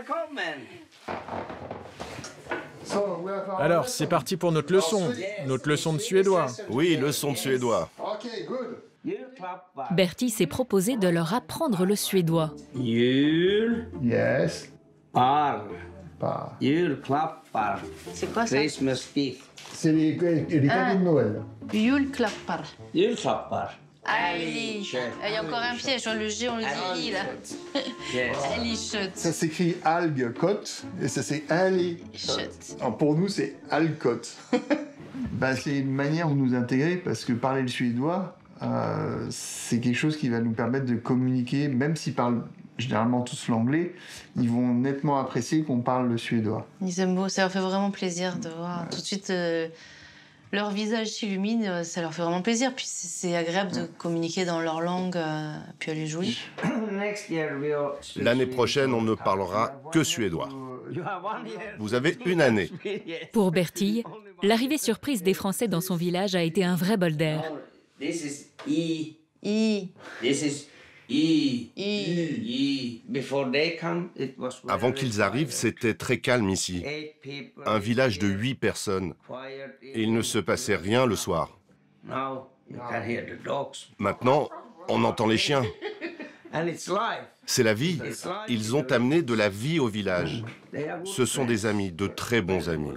Alors, c'est parti pour notre leçon. Notre leçon de suédois. Oui, leçon de suédois. Ok, good. Bertie s'est proposé de leur apprendre le suédois. Jul. Yes. Par. Par. Julklappar. C'est quoi ça? Christmas gift. C'est les, les cadeaux de Noël. Julklappar. Julklappar. Ali. Il y a encore un piège, le G, on le dit I là. Ali shut. Ça s'écrit Algecott et ça c'est Ali. Pour nous, c'est Alcott. Bah, c'est une manière de nous intégrer parce que parler le suédois, euh, c'est quelque chose qui va nous permettre de communiquer, même s'ils parlent généralement tous l'anglais, ils vont nettement apprécier qu'on parle le suédois. Ils aiment beau, ça leur fait vraiment plaisir de voir tout de suite euh, leur visage s'illumine, ça leur fait vraiment plaisir. Puis c'est agréable de communiquer dans leur langue, euh, puis à les jouer. L'année prochaine, on ne parlera que suédois. Vous avez une année. Pour Bertille, l'arrivée surprise des Français dans son village a été un vrai bol d'air. This is E. I. This is E. I. E. Before they come, it was Avant qu'ils arrivent, c'était très calme ici. Un village de huit personnes. Et il ne se passait rien le soir. Now you can hear the dogs. Maintenant, on entend les chiens. And it's live. C'est la vie. Ils ont amené de la vie au village. Ce sont des amis, de très bons amis.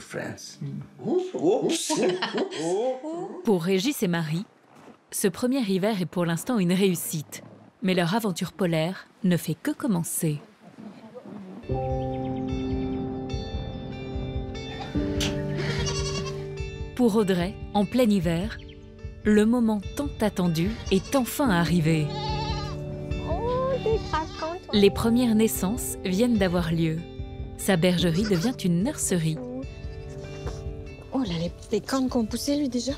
Pour Régis et Marie, ce premier hiver est pour l'instant une réussite. Mais leur aventure polaire ne fait que commencer. Pour Audrey, en plein hiver, le moment tant attendu est enfin arrivé. Les premières naissances viennent d'avoir lieu. Sa bergerie devient une nurserie. Oh là, les, les cornes qu'on poussé lui déjà.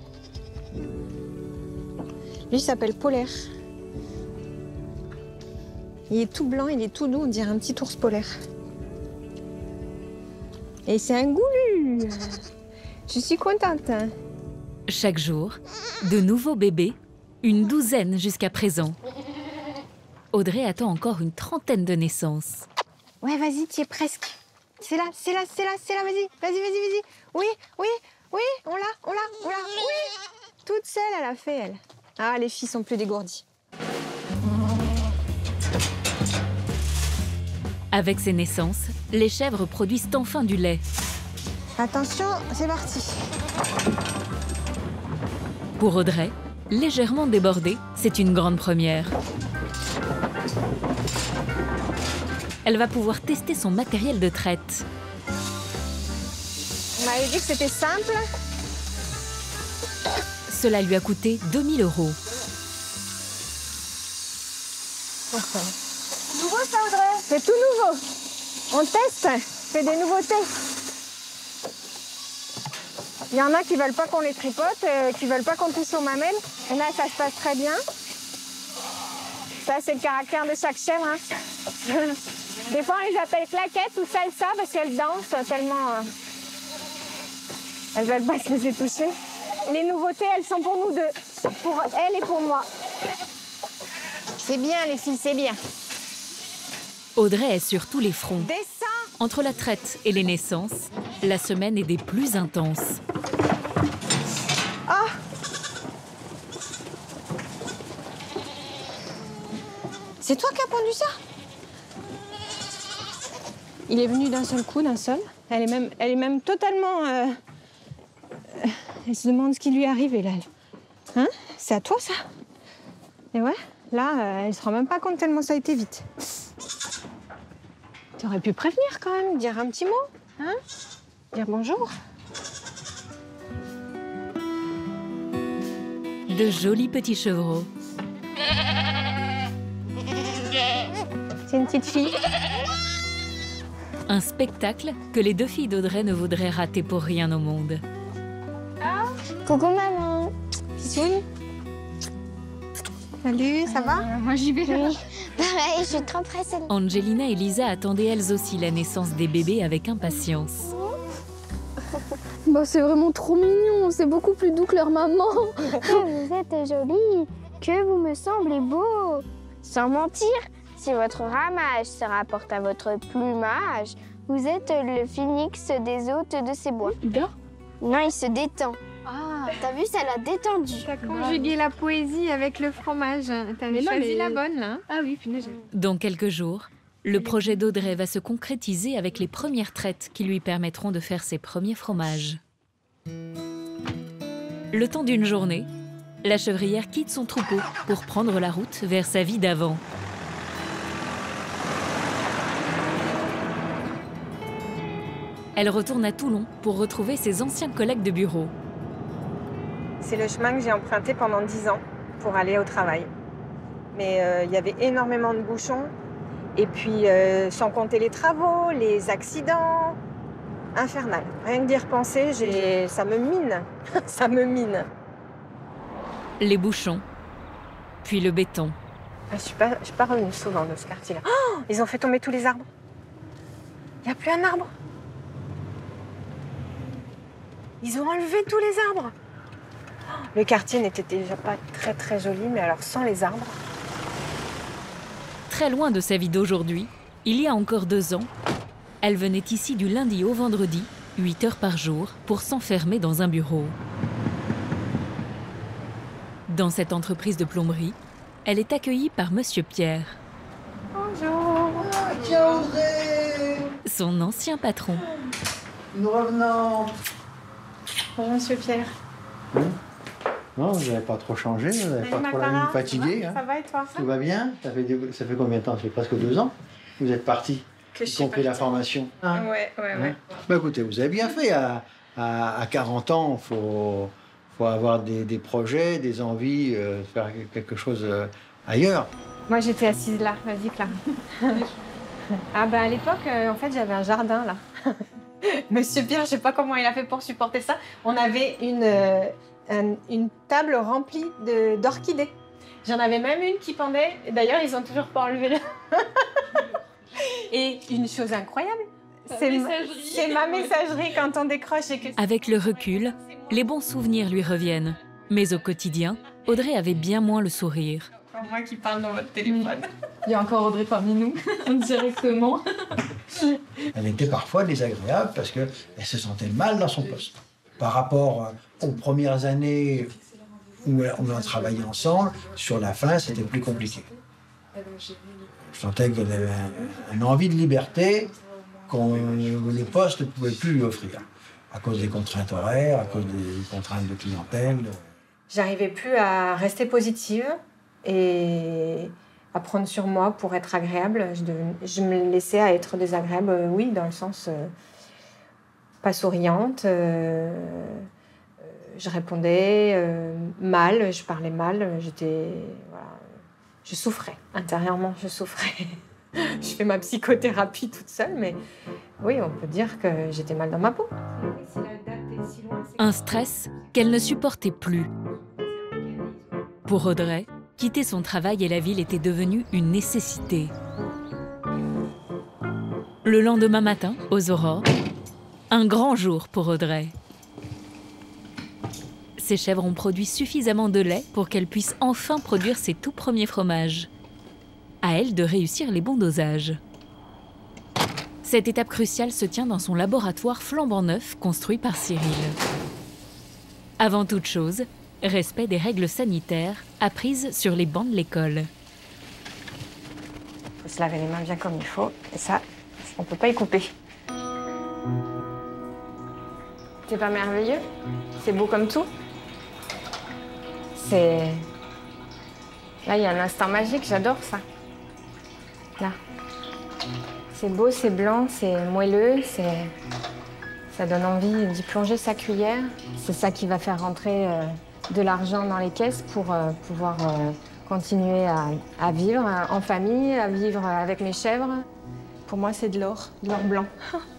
Lui s'appelle Polaire. Il est tout blanc, il est tout doux, on dirait un petit ours polaire. Et c'est un goulu. Je suis contente. Chaque jour, de nouveaux bébés, une douzaine jusqu'à présent. Audrey attend encore une trentaine de naissances. Ouais, vas-y, tu es presque. C'est là, c'est là, c'est là, c'est là, vas-y, vas-y, vas-y, vas-y. Oui, oui, oui, on l'a, on l'a, on l'a, oui. Toute seule, elle a fait, elle. Ah, les filles sont plus dégourdies. Avec ces naissances, les chèvres produisent enfin du lait. Attention, c'est parti. Pour Audrey, légèrement débordée, c'est une grande première. Elle va pouvoir tester son matériel de traite. On m'avait dit que c'était simple. Cela lui a coûté deux mille euros. Nouveau ça, Audrey? C'est tout nouveau. On teste, c'est des nouveautés. Il y en a qui veulent pas qu'on les tripote, euh, qui veulent pas qu'on touche aux mamelles. Et là, ça se passe très bien. Ça, c'est le caractère de chaque chèvre. Hein. Des fois, on les appelle claquettes ou salsa parce qu'elles dansent tellement... Euh, elles veulent pas se laisser toucher. Les nouveautés, elles sont pour nous deux. Pour elle et pour moi. C'est bien, les filles, c'est bien. Audrey est sur tous les fronts. Descends! Entre la traite et les naissances, la semaine est des plus intenses. Ah! C'est toi qui as pondu ça? Il est venu d'un seul coup, d'un seul. Elle est même, elle est même totalement... Euh... Elle se demande ce qui lui est arrivé, là. Hein? C'est à toi, ça? Et ouais, là, euh, elle se rend même pas compte tellement ça a été vite. Tu aurais pu prévenir, quand même, dire un petit mot, hein? Dire bonjour. De jolis petits chevreaux. C'est une petite fille. Un spectacle que les deux filles d'Audrey ne voudraient rater pour rien au monde. Coucou maman. Bisous. Salut, ça va? euh, Moi j'y vais. Oui. Pareil, je suis trop pressée. Angelina et Lisa attendaient elles aussi la naissance des bébés avec impatience. Bah, c'est vraiment trop mignon, c'est beaucoup plus doux que leur maman. Vous êtes jolie, que vous me semblez beau. Sans mentir, si votre ramage se rapporte à votre plumage, vous êtes le phénix des hôtes de ces bois. Il dort? Non, il se détend. Ah, t'as vu, ça l'a détendu. T'as conjugué la poésie avec le fromage. T'avais choisi mais... la bonne, là. Ah oui, punaise. Dans quelques jours, le projet d'Audrey va se concrétiser avec les premières traites qui lui permettront de faire ses premiers fromages. Le temps d'une journée, la chevrière quitte son troupeau pour prendre la route vers sa vie d'avant. Elle retourne à Toulon pour retrouver ses anciens collègues de bureau. C'est le chemin que j'ai emprunté pendant dix ans pour aller au travail. Mais euh, il y avait énormément de bouchons. Et puis, euh, sans compter les travaux, les accidents, infernal. Rien que d'y repenser, j'ai... ça me mine. Ça me mine. Les bouchons, puis le béton. Je ne suis pas, je suis pas revenue souvent de ce quartier-là. Oh, ils ont fait tomber tous les arbres. Il n'y a plus un arbre. Ils ont enlevé tous les arbres. Le quartier n'était déjà pas très très joli, mais alors sans les arbres. Très loin de sa vie d'aujourd'hui, il y a encore deux ans, elle venait ici du lundi au vendredi, huit heures par jour, pour s'enfermer dans un bureau. Dans cette entreprise de plomberie, elle est accueillie par Monsieur Pierre. Bonjour. Ah, tiens, Audrey. Son ancien patron. Nous revenons. Bonjour, Monsieur Pierre. Hum. Non, vous n'avez pas trop changé, vous n'avez pas trop la mine fatiguée. Ça, hein. ça va et toi? Tout va bien? Ça fait, des... ça fait combien de temps? Ça fait presque deux ans que vous êtes parti, que je compris la formation. Hein? Ouais, ouais, ouais. Hein? Bah écoutez, vous avez bien fait. À, à, à quarante ans, il faut, faut avoir des, des projets, des envies, euh, faire quelque chose euh, ailleurs. Moi, j'étais assise là. Vas-y, Clara. Ah ben, à l'époque, euh, en fait, j'avais un jardin là. Monsieur Pierre, je sais pas comment il a fait pour supporter ça. On avait une... Euh, Un, une table remplie d'orchidées. J'en avais même une qui pendait. D'ailleurs, ils ont toujours pas enlevé le... Et une chose incroyable, c'est ma, ma messagerie quand on décroche. Et que avec le recul, Les bons souvenirs lui reviennent. Mais au quotidien, Audrey avait bien moins le sourire. Moi qui parle dans votre téléphone. Il y a encore Audrey parmi nous, directement. Elle était parfois désagréable parce qu'elle se sentait mal dans son poste. Par rapport aux premières années où on a travaillé ensemble, sur la fin, c'était plus compliqué. Je sentais qu'elle avait une envie de liberté qu'on le poste ne pouvait plus lui offrir, à cause des contraintes horaires, à cause des contraintes de clientèle. J'arrivais plus à rester positive et à prendre sur moi pour être agréable. Je, devenais, je me laissais à être désagréable, euh, oui, dans le sens euh, pas souriante. Euh, je répondais euh, mal, je parlais mal, j'étais, voilà, je souffrais intérieurement, je souffrais. Je fais ma psychothérapie toute seule, mais oui, on peut dire que j'étais mal dans ma peau. Un stress qu'elle ne supportait plus. Pour Audrey, quitter son travail et la ville était devenu une nécessité. Le lendemain matin, aux aurores, un grand jour pour Audrey. Ses chèvres ont produit suffisamment de lait pour qu'elle puisse enfin produire ses tout premiers fromages. À elle de réussir les bons dosages. Cette étape cruciale se tient dans son laboratoire flambant neuf construit par Cyril. Avant toute chose, respect des règles sanitaires apprises sur les bancs de l'école. Il faut se laver les mains bien comme il faut, et ça, on peut pas y couper. C'est pas merveilleux? C'est beau comme tout? C'est... Là, il y a un instant magique, j'adore ça. Là. C'est beau, c'est blanc, c'est moelleux, c'est... ça donne envie d'y plonger sa cuillère. C'est ça qui va faire rentrer euh, de l'argent dans les caisses pour euh, pouvoir euh, continuer à, à vivre en famille, à vivre avec mes chèvres. Pour moi, c'est de l'or, de l'or blanc.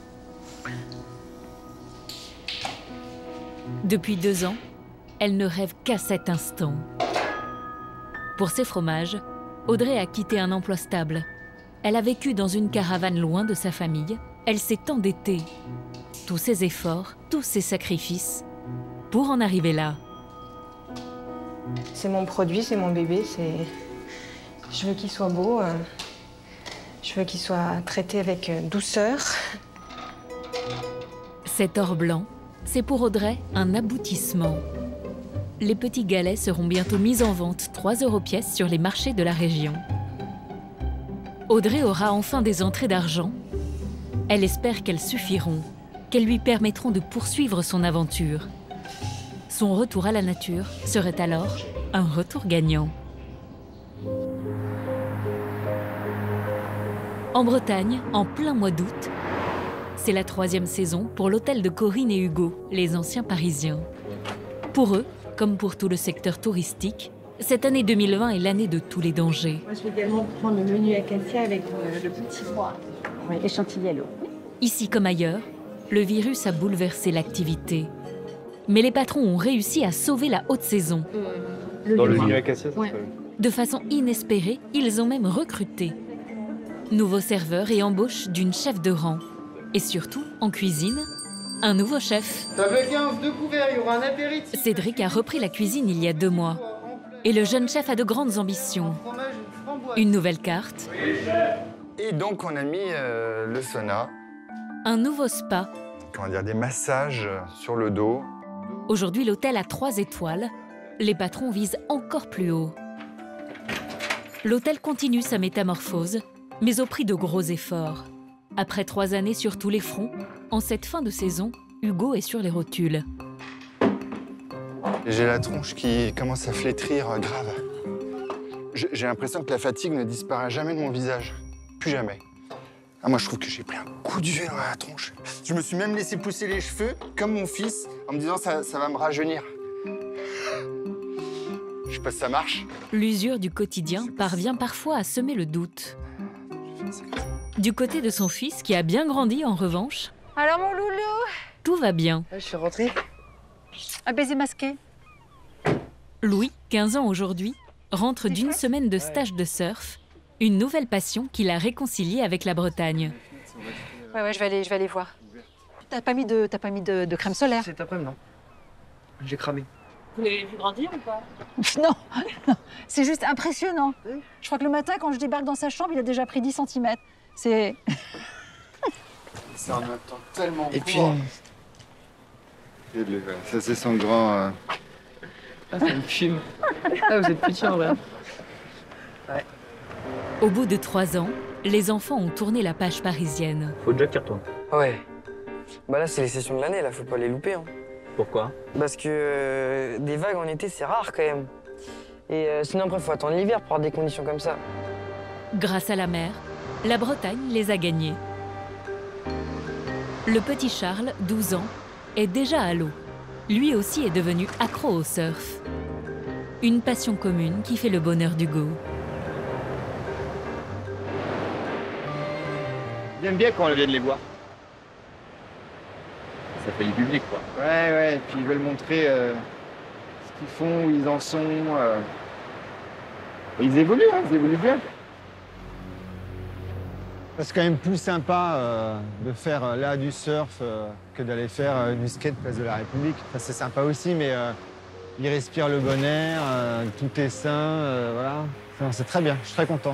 Depuis deux ans, elle ne rêve qu'à cet instant. Pour ses fromages, Audrey a quitté un emploi stable. Elle a vécu dans une caravane loin de sa famille. Elle s'est endettée. Tous ses efforts, tous ses sacrifices, pour en arriver là. C'est mon produit, c'est mon bébé. C'est... Je veux qu'il soit beau. Euh... Je veux qu'il soit traité avec douceur. Cet or blanc, c'est pour Audrey un aboutissement. Les petits galets seront bientôt mis en vente trois euros pièce sur les marchés de la région. Audrey aura enfin des entrées d'argent. Elle espère qu'elles suffiront, qu'elles lui permettront de poursuivre son aventure. Son retour à la nature serait alors un retour gagnant. En Bretagne, en plein mois d'août, c'est la troisième saison pour l'hôtel de Corinne et Hugo, les anciens Parisiens. Pour eux, comme pour tout le secteur touristique, cette année deux mille vingt est l'année de tous les dangers. Moi, je vais également prendre le menu acacia avec le, le petit pois. Oui, et chantilly à l'eau. Ici comme ailleurs, le virus a bouleversé l'activité. Mais les patrons ont réussi à sauver la haute saison. Euh, Dans le menu acacia, ça ouais. De façon inespérée, ils ont même recruté. Nouveau serveur et embauche d'une chef de rang. Et surtout, en cuisine, un nouveau chef. Table quinze, deux couverts, il y aura un apéritif. Cédric a repris la cuisine il y a deux mois. Et le jeune chef a de grandes ambitions. Une nouvelle carte. Et donc on a mis euh, le sauna. Un nouveau spa. Comment dire, des massages sur le dos. Aujourd'hui, l'hôtel a trois étoiles. Les patrons visent encore plus haut. L'hôtel continue sa métamorphose, mais au prix de gros efforts. Après trois années sur tous les fronts, en cette fin de saison, Hugo est sur les rotules. J'ai la tronche qui commence à flétrir euh, grave. J'ai l'impression que la fatigue ne disparaît jamais de mon visage. Plus jamais. Ah, moi, je trouve que j'ai pris un coup de vieux dans la tronche. Je me suis même laissé pousser les cheveux, comme mon fils, en me disant ça, ça va me rajeunir. Je sais pas si ça marche. L'usure du quotidien parvient parfois à semer le doute. Du côté de son fils, qui a bien grandi en revanche, alors mon loulou, tout va bien. je suis rentrée. Un baiser masqué. Louis, quinze ans aujourd'hui, rentre d'une semaine de stage de surf, une nouvelle passion qu'il a réconciliée avec la Bretagne. Ouais, ouais, je vais aller, je vais aller voir. T'as pas mis de, t'as pas mis de, de crème solaire? Cet après-midi, non. J'ai cramé. Vous l'avez vu grandir ou pas? Non, non. C'est juste impressionnant. Je crois que le matin, quand je débarque dans sa chambre, il a déjà pris dix centimètres. C'est... C'est en même temps tellement Et puis... fort. Et le- Ça, c'est son grand... euh, Ah, ça me fume. Ah, vous êtes petit en vrai. Ouais. Au bout de trois ans, les enfants ont tourné la page parisienne. Faut déjà qu'il retourne. Ouais. Bah là, c'est les sessions de l'année, là, faut pas les louper. Hein. Pourquoi? Parce que euh, des vagues en été, c'est rare quand même. Et euh, sinon, après, faut attendre l'hiver pour avoir des conditions comme ça. Grâce à la mer, la Bretagne les a gagnés. Le petit Charles, douze ans, est déjà à l'eau. Lui aussi est devenu accro au surf. Une passion commune qui fait le bonheur d'Hugo. J'aime bien quand on vient de les voir. Ça fait du public, quoi. Ouais, ouais, et puis ils veulent montrer euh, ce qu'ils font, où ils en sont. euh. Ils évoluent, hein, ils évoluent bien. C'est quand même plus sympa euh, de faire euh, là du surf euh, que d'aller faire euh, du skate place de la République. Enfin, c'est sympa aussi, mais euh, ils respirent le bon air, euh, tout est sain, euh, voilà. Enfin, c'est très bien, je suis très content.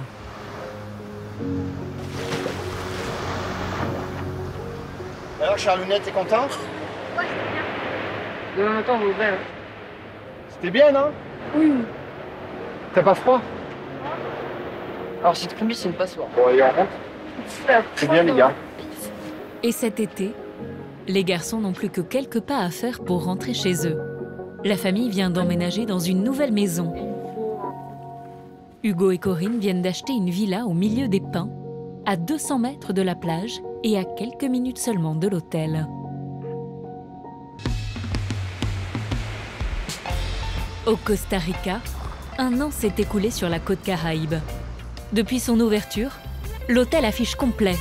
Alors, Charlounette, t'es content? Ouais, c'était bien. Demain matin, on va ouvrir. C'était bien, non? Oui. T'as pas froid? Alors, cette combi, c'est une passoire. Bon, allez, on rentre. C'est bien, les gars. Et cet été, les garçons n'ont plus que quelques pas à faire pour rentrer chez eux. La famille vient d'emménager dans une nouvelle maison. Hugo et Corinne viennent d'acheter une villa au milieu des pins, à deux cents mètres de la plage et à quelques minutes seulement de l'hôtel. Au Costa Rica, un an s'est écoulé sur la côte Caraïbe. Depuis son ouverture, l'hôtel affiche complet.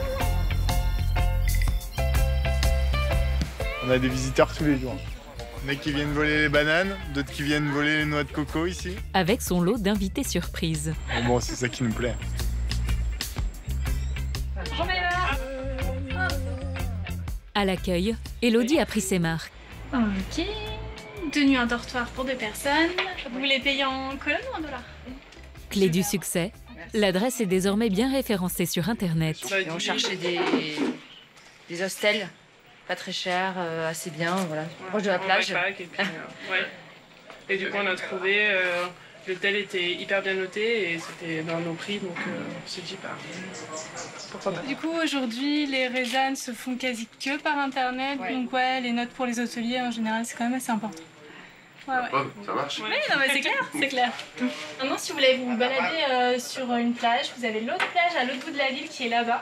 On a des visiteurs tous les jours. Il y en a qui viennent voler les bananes, d'autres qui viennent voler les noix de coco ici. Avec son lot d'invités surprises. Mais bon, c'est ça qui nous plaît. À l'accueil, Élodie a pris ses marques. Ok. Tenue un dortoir pour deux personnes. Vous voulez payer en colonne ou en dollars? Clé du succès, l'adresse est désormais bien référencée sur Internet. Et on cherchait des, des hostels, pas très chers, euh, assez bien, voilà, proche de la plage. Ouais, et, puis, euh, ouais. Et du coup, on a trouvé, euh, l'hôtel était hyper bien noté et c'était dans nos prix, donc euh, on s'est dit, bah, pourquoi pas. Du coup, aujourd'hui, les raisins ne se font quasi que par Internet. Ouais. Donc, ouais, les notes pour les hôteliers, en général, c'est quand même assez important. Ouais, ouais. Ça marche. Oui, non, mais c'est clair, c'est clair. Maintenant, si vous voulez vous balader euh, sur une plage, vous avez l'autre plage à l'autre bout de la ville qui est là-bas.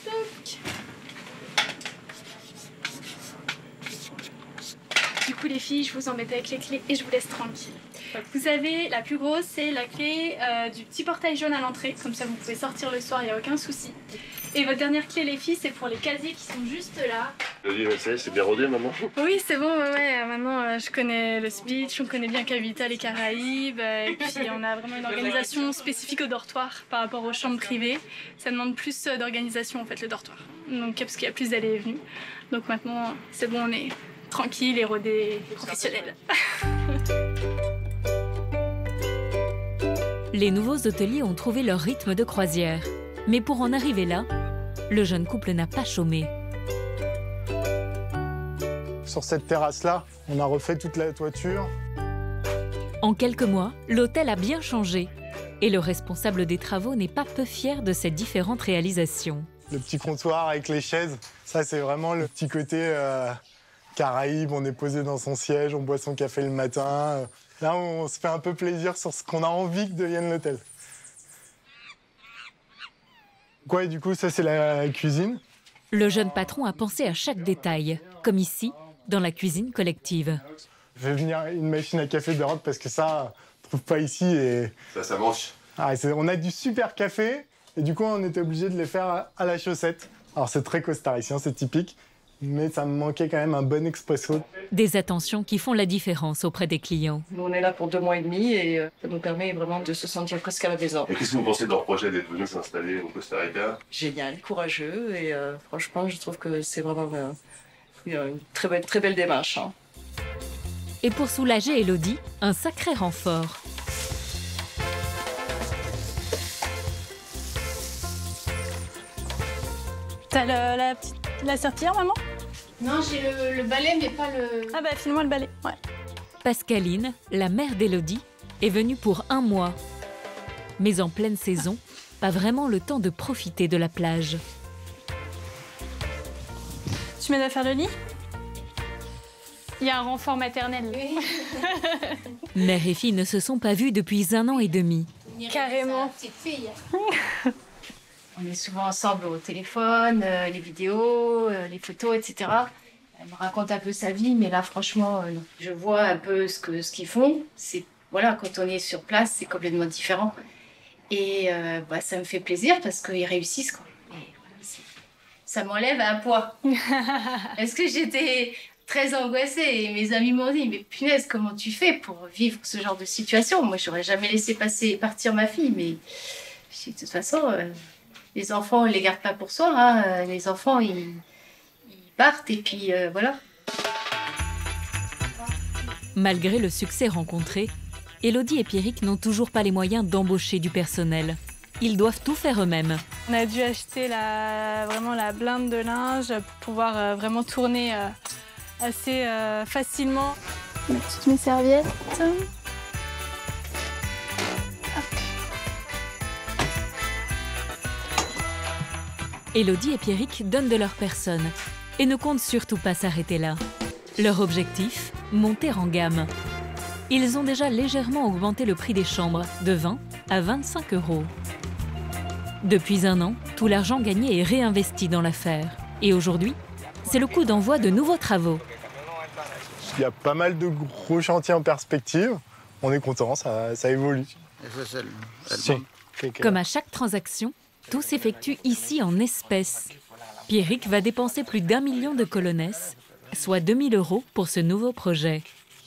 Du coup, les filles, je vous embête avec les clés et je vous laisse tranquille. Vous avez la plus grosse, c'est la clé euh, du petit portail jaune à l'entrée. Comme ça, vous pouvez sortir le soir, il n'y a aucun souci. Et votre dernière clé, les filles, c'est pour les casiers qui sont juste là. C'est bien rodé, maman? Oui, c'est bon, ouais, ouais. Maintenant, euh, je connais le speech, on connaît bien Cavita, les Caraïbes. Euh, et puis, on a vraiment une organisation spécifique au dortoir par rapport aux chambres privées. Ça demande plus euh, d'organisation, en fait, le dortoir. Donc, parce qu'il y a plus d'allées et venues. Donc maintenant, c'est bon, on est tranquille et rodé professionnel. Les nouveaux hôteliers ont trouvé leur rythme de croisière. Mais pour en arriver là, le jeune couple n'a pas chômé. Sur cette terrasse-là, on a refait toute la toiture. En quelques mois, l'hôtel a bien changé. Et le responsable des travaux n'est pas peu fier de ces différentes réalisations. Le petit comptoir avec les chaises, ça c'est vraiment le petit côté euh, Caraïbe. On est posé dans son siège, on boit son café le matin. Là, on se fait un peu plaisir sur ce qu'on a envie que devienne l'hôtel. Quoi, et du coup, ça c'est la cuisine. Le jeune patron a pensé à chaque détail, comme ici, dans la cuisine collective. Je vais venir une machine à café d'Europe parce que ça, on trouve pas ici. Et... Ça, ça mange. Ah, on a du super café et du coup, on était obligé de les faire à la chaussette. Alors, c'est très costaricien, c'est typique, mais ça me manquait quand même un bon expresso. Des attentions qui font la différence auprès des clients. Nous, on est là pour deux mois et demi et ça nous permet vraiment de se sentir presque à la maison. Et qu'est-ce que vous pensez de leur projet d'être venu s'installer au Costa Rica? Génial, courageux et euh, franchement, je trouve que c'est vraiment euh, une très belle, très belle démarche. Hein. Et pour soulager Élodie, un sacré renfort. T'as le- la, petite, la serpillière, maman? Non, j'ai le, le balai, mais pas le... Ah bah, file-moi le balai, ouais. Pascaline, la mère d'Élodie, est venue pour un mois. Mais en pleine saison, pas vraiment le temps de profiter de la plage. Tu m'aides à faire le lit? Il y a un renfort maternel. Mère et fille ne se sont pas vues depuis un an et demi. Carrément. Petite fille. On est souvent ensemble au téléphone, euh, les vidéos, euh, les photos, et cetera. Elle me raconte un peu sa vie, mais là, franchement, euh, non. Je vois un peu ce que ce qu'ils font. C'est voilà, quand on est sur place, c'est complètement différent. Et euh, bah, ça me fait plaisir parce qu'ils réussissent, quoi. Et voilà, c'est- ça m'enlève un poids. Parce que j'étais très angoissée et mes amis m'ont dit, mais punaise, comment tu fais pour vivre ce genre de situation? Moi, j'aurais jamais laissé passer partir ma fille, mais je dis, de toute façon. Euh, Les enfants, on ne les garde pas pour soi. Hein. Les enfants, ils, ils partent et puis euh, voilà. Malgré le succès rencontré, Élodie et Pierrick n'ont toujours pas les moyens d'embaucher du personnel. Ils doivent tout faire eux-mêmes. On a dû acheter la, vraiment la blinde de linge pour pouvoir euh, vraiment tourner euh, assez euh, facilement. Mettre toutes mes serviettes. Élodie et Pierrick donnent de leur personne et ne comptent surtout pas s'arrêter là. Leur objectif, monter en gamme. Ils ont déjà légèrement augmenté le prix des chambres, de vingt à vingt-cinq euros. Depuis un an, tout l'argent gagné est réinvesti dans l'affaire. Et aujourd'hui, c'est le coup d'envoi de nouveaux travaux. Il y a pas mal de gros chantiers en perspective. On est content, ça, ça évolue. Si. Comme à chaque transaction, tout s'effectue ici en espèces. Pierrick va dépenser plus d'un million de colonesses, soit deux mille euros pour ce nouveau projet.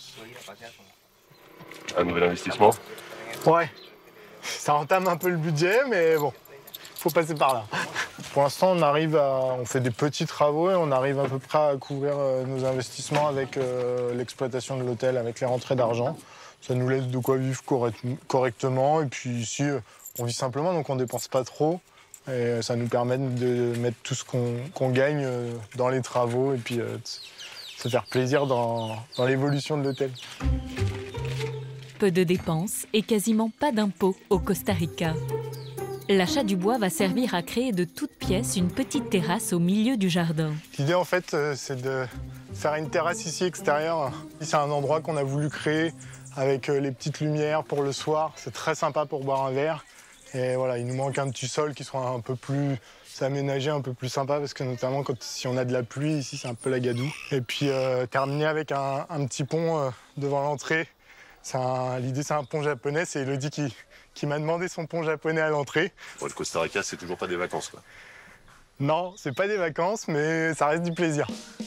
Un nouvel investissement? Ouais, ça entame un peu le budget, mais bon, faut passer par là. Pour l'instant, on arrive à, on fait des petits travaux et on arrive à peu près à couvrir euh, nos investissements avec euh, l'exploitation de l'hôtel, avec les rentrées d'argent. Ça nous laisse de quoi vivre correct, correctement. Et puis ici, on vit simplement, donc on dépense pas trop. Et ça nous permet de mettre tout ce qu'on qu'on gagne dans les travaux et puis euh, de se faire plaisir dans, dans l'évolution de l'hôtel. Peu de dépenses et quasiment pas d'impôts au Costa Rica. L'achat du bois va servir à créer de toutes pièces une petite terrasse au milieu du jardin. L'idée, en fait, c'est de faire une terrasse ici extérieure. C'est un endroit qu'on a voulu créer avec les petites lumières pour le soir. C'est très sympa pour boire un verre. Et voilà, il nous manque un petit sol qui soit un peu plus aménagé, un peu plus sympa, parce que notamment quand, si on a de la pluie, ici c'est un peu la gadoue. Et puis euh, terminer avec un, un petit pont euh, devant l'entrée. L'idée, c'est un pont japonais, c'est Élodie qui, qui m'a demandé son pont japonais à l'entrée. Bon, le Costa Rica, c'est toujours pas des vacances, quoi. Non, c'est pas des vacances, mais ça reste du plaisir.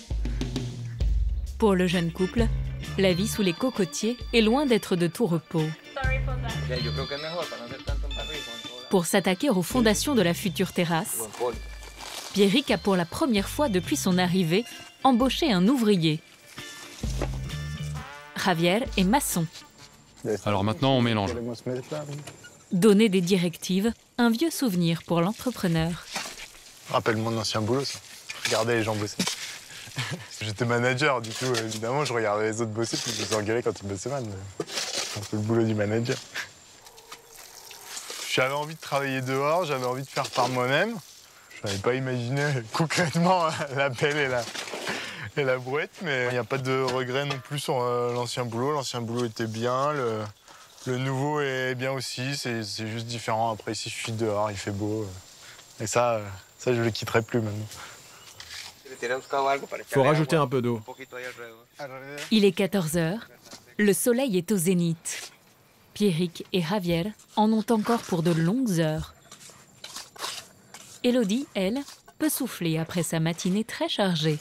Pour le jeune couple, la vie sous les cocotiers est loin d'être de tout repos. Pour s'attaquer aux fondations de la future terrasse, Pierrick a pour la première fois depuis son arrivée embauché un ouvrier. Javier est maçon. Alors maintenant, on mélange. Donner des directives, un vieux souvenir pour l'entrepreneur. Rappelle mon ancien boulot, ça. Regardez les gens bosser. J'étais manager, du coup, évidemment, je regardais les autres bosser, puis je les engueulais quand ils bossaient mal. C'est un peu le boulot du manager. J'avais envie de travailler dehors, j'avais envie de faire par moi-même. Je n'avais pas imaginé concrètement la pelle et la, et la brouette, mais il n'y a pas de regret non plus sur euh, l'ancien boulot. L'ancien boulot était bien, le, le nouveau est bien aussi, c'est juste différent. Après, ici, je suis dehors, il fait beau. Et ça, ça je ne le quitterai plus maintenant. Faut rajouter un peu d'eau. Il est quatorze heures, le soleil est au zénith. Pierrick et Javier en ont encore pour de longues heures. Élodie, elle, peut souffler après sa matinée très chargée.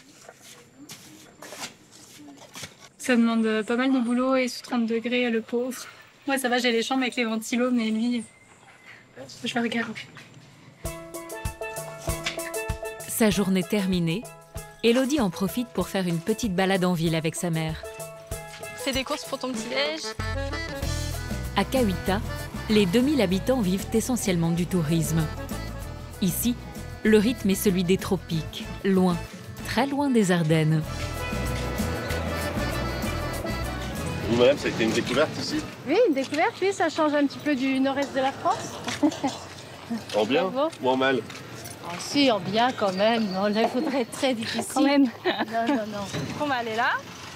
Ça demande pas mal de boulot et sous trente degrés, le pauvre. Moi, ça va, j'ai les chambres avec les ventilos, mais lui, je le regarde. Sa journée terminée, Élodie en profite pour faire une petite balade en ville avec sa mère. Fais des courses pour ton petit-déj. À Cahuita, les deux mille habitants vivent essentiellement du tourisme. Ici, le rythme est celui des tropiques, loin, très loin des Ardennes. Vous, madame, ça a été une découverte ici? Oui, une découverte, oui, ça change un petit peu du nord-est de la France. En bien ou en mal? Oh, si, en bien quand même. Non, là, il faudrait être très difficile. Quand même. Non, non, non. On va aller là.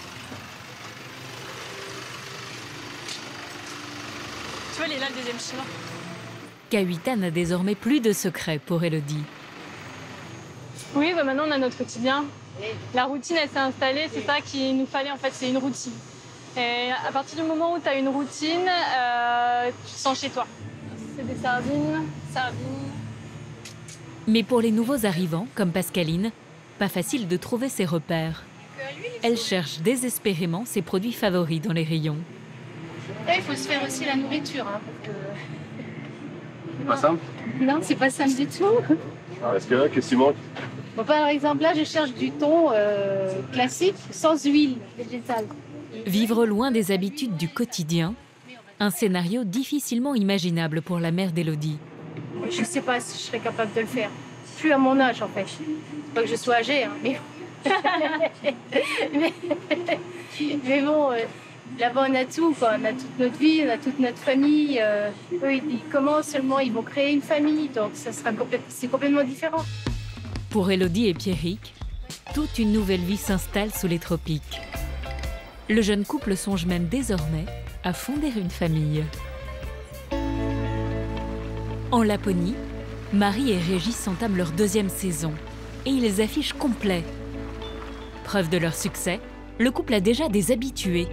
Tu vois, il est là le deuxième chemin. Cahuita n'a désormais plus de secret pour Élodie. Oui, bah maintenant on a notre quotidien. La routine, elle s'est installée, c'est ça qu'il nous fallait en fait, c'est une routine. Et à partir du moment où tu as une routine, euh, tu te sens chez toi. C'est des sardines, sardines. Mais pour les nouveaux arrivants, comme Pascaline, pas facile de trouver ses repères. Elle cherche désespérément ses produits favoris dans les rayons. Là, il faut se faire aussi la nourriture. Hein, parce que... C'est pas simple? Non, c'est pas simple du tout. Alors, est-ce que là, qu'est-ce qui manque? Bon, par exemple, là, je cherche du thon euh, classique, sans huile végétale. Vivre loin des habitudes du quotidien, un scénario difficilement imaginable pour la mère d'Élodie. Je ne sais pas si je serais capable de le faire. Plus à mon âge, en fait. Pas que je sois âgée, hein, mais... mais... mais bon, euh, là-bas, on a tout, quoi. On a toute notre vie, on a toute notre famille. Euh, eux, ils commencent seulement, ils vont créer une famille, donc ça sera complè... c'est complètement différent. Pour Élodie et Pierrick, toute une nouvelle vie s'installe sous les tropiques. Le jeune couple songe même désormais à fonder une famille. En Laponie, Marie et Régis entament leur deuxième saison et ils les affichent complets. Preuve de leur succès, le couple a déjà des habitués.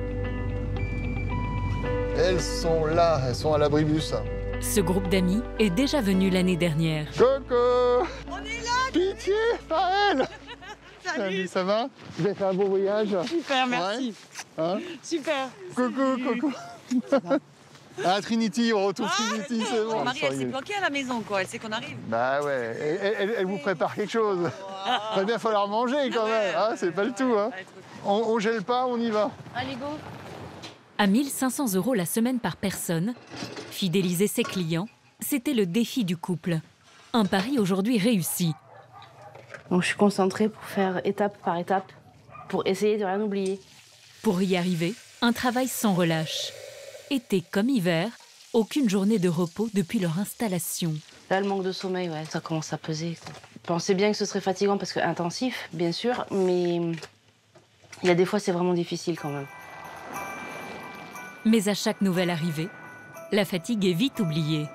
Elles sont là, elles sont à l'abribus. Ce groupe d'amis est déjà venu l'année dernière. Coucou! On est là! Pitié, pas elle! Salut. Salut, ça va? Vous avez fait un beau voyage? Super, merci. Ouais. Hein? Super. Coucou, coucou. Ah, Trinity, on retrouve ah, Trinity, c'est bon. Marie, elle s'est planquée à la maison, quoi. Elle sait qu'on arrive. Bah ouais, elle, elle, elle vous prépare quelque chose. Il va bien falloir manger quand même, hein, c'est pas le tout. Hein. On, on gèle pas, on y va. Allez, go. À mille cinq cents euros la semaine par personne, fidéliser ses clients, c'était le défi du couple. Un pari aujourd'hui réussi. Donc je suis concentrée pour faire étape par étape, pour essayer de rien oublier. Pour y arriver, un travail sans relâche. Été comme hiver, aucune journée de repos depuis leur installation. Là, le manque de sommeil, ouais, ça commence à peser. Je pensais bien que ce serait fatigant parce que intensif, bien sûr, mais il y a des fois, c'est vraiment difficile quand même. Mais à chaque nouvelle arrivée, la fatigue est vite oubliée.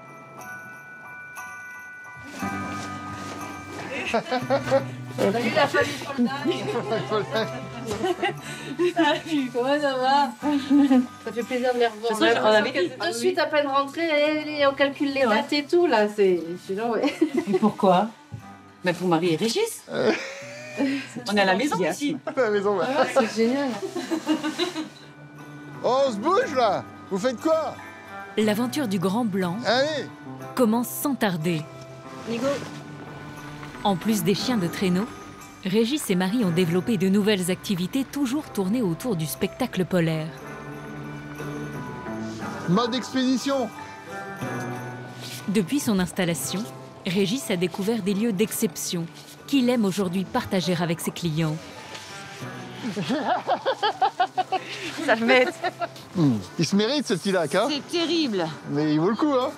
Salut la famille Foldagne. Salut, comment ça va? Ça fait plaisir de les revoir. On avait, on avait... Tout de suite, à peine rentrée, on calcule les dates et tout, là, c'est... Ouais. Et pourquoi? Ben pour Marie et Régis. Euh... On est à la maison ici. À la maison, ouais. Ah ouais, c'est génial. Oh, on se bouge, là. Vous faites quoi? L'aventure du Grand Blanc Allez. commence sans tarder. Nigo. En plus des chiens de traîneau, Régis et Marie ont développé de nouvelles activités toujours tournées autour du spectacle polaire. Mode expédition. Depuis son installation, Régis a découvert des lieux d'exception qu'il aime aujourd'hui partager avec ses clients. Ça me met. Mmh. Il se mérite ce petit lac, hein? C'est terrible. Mais il vaut le coup, hein?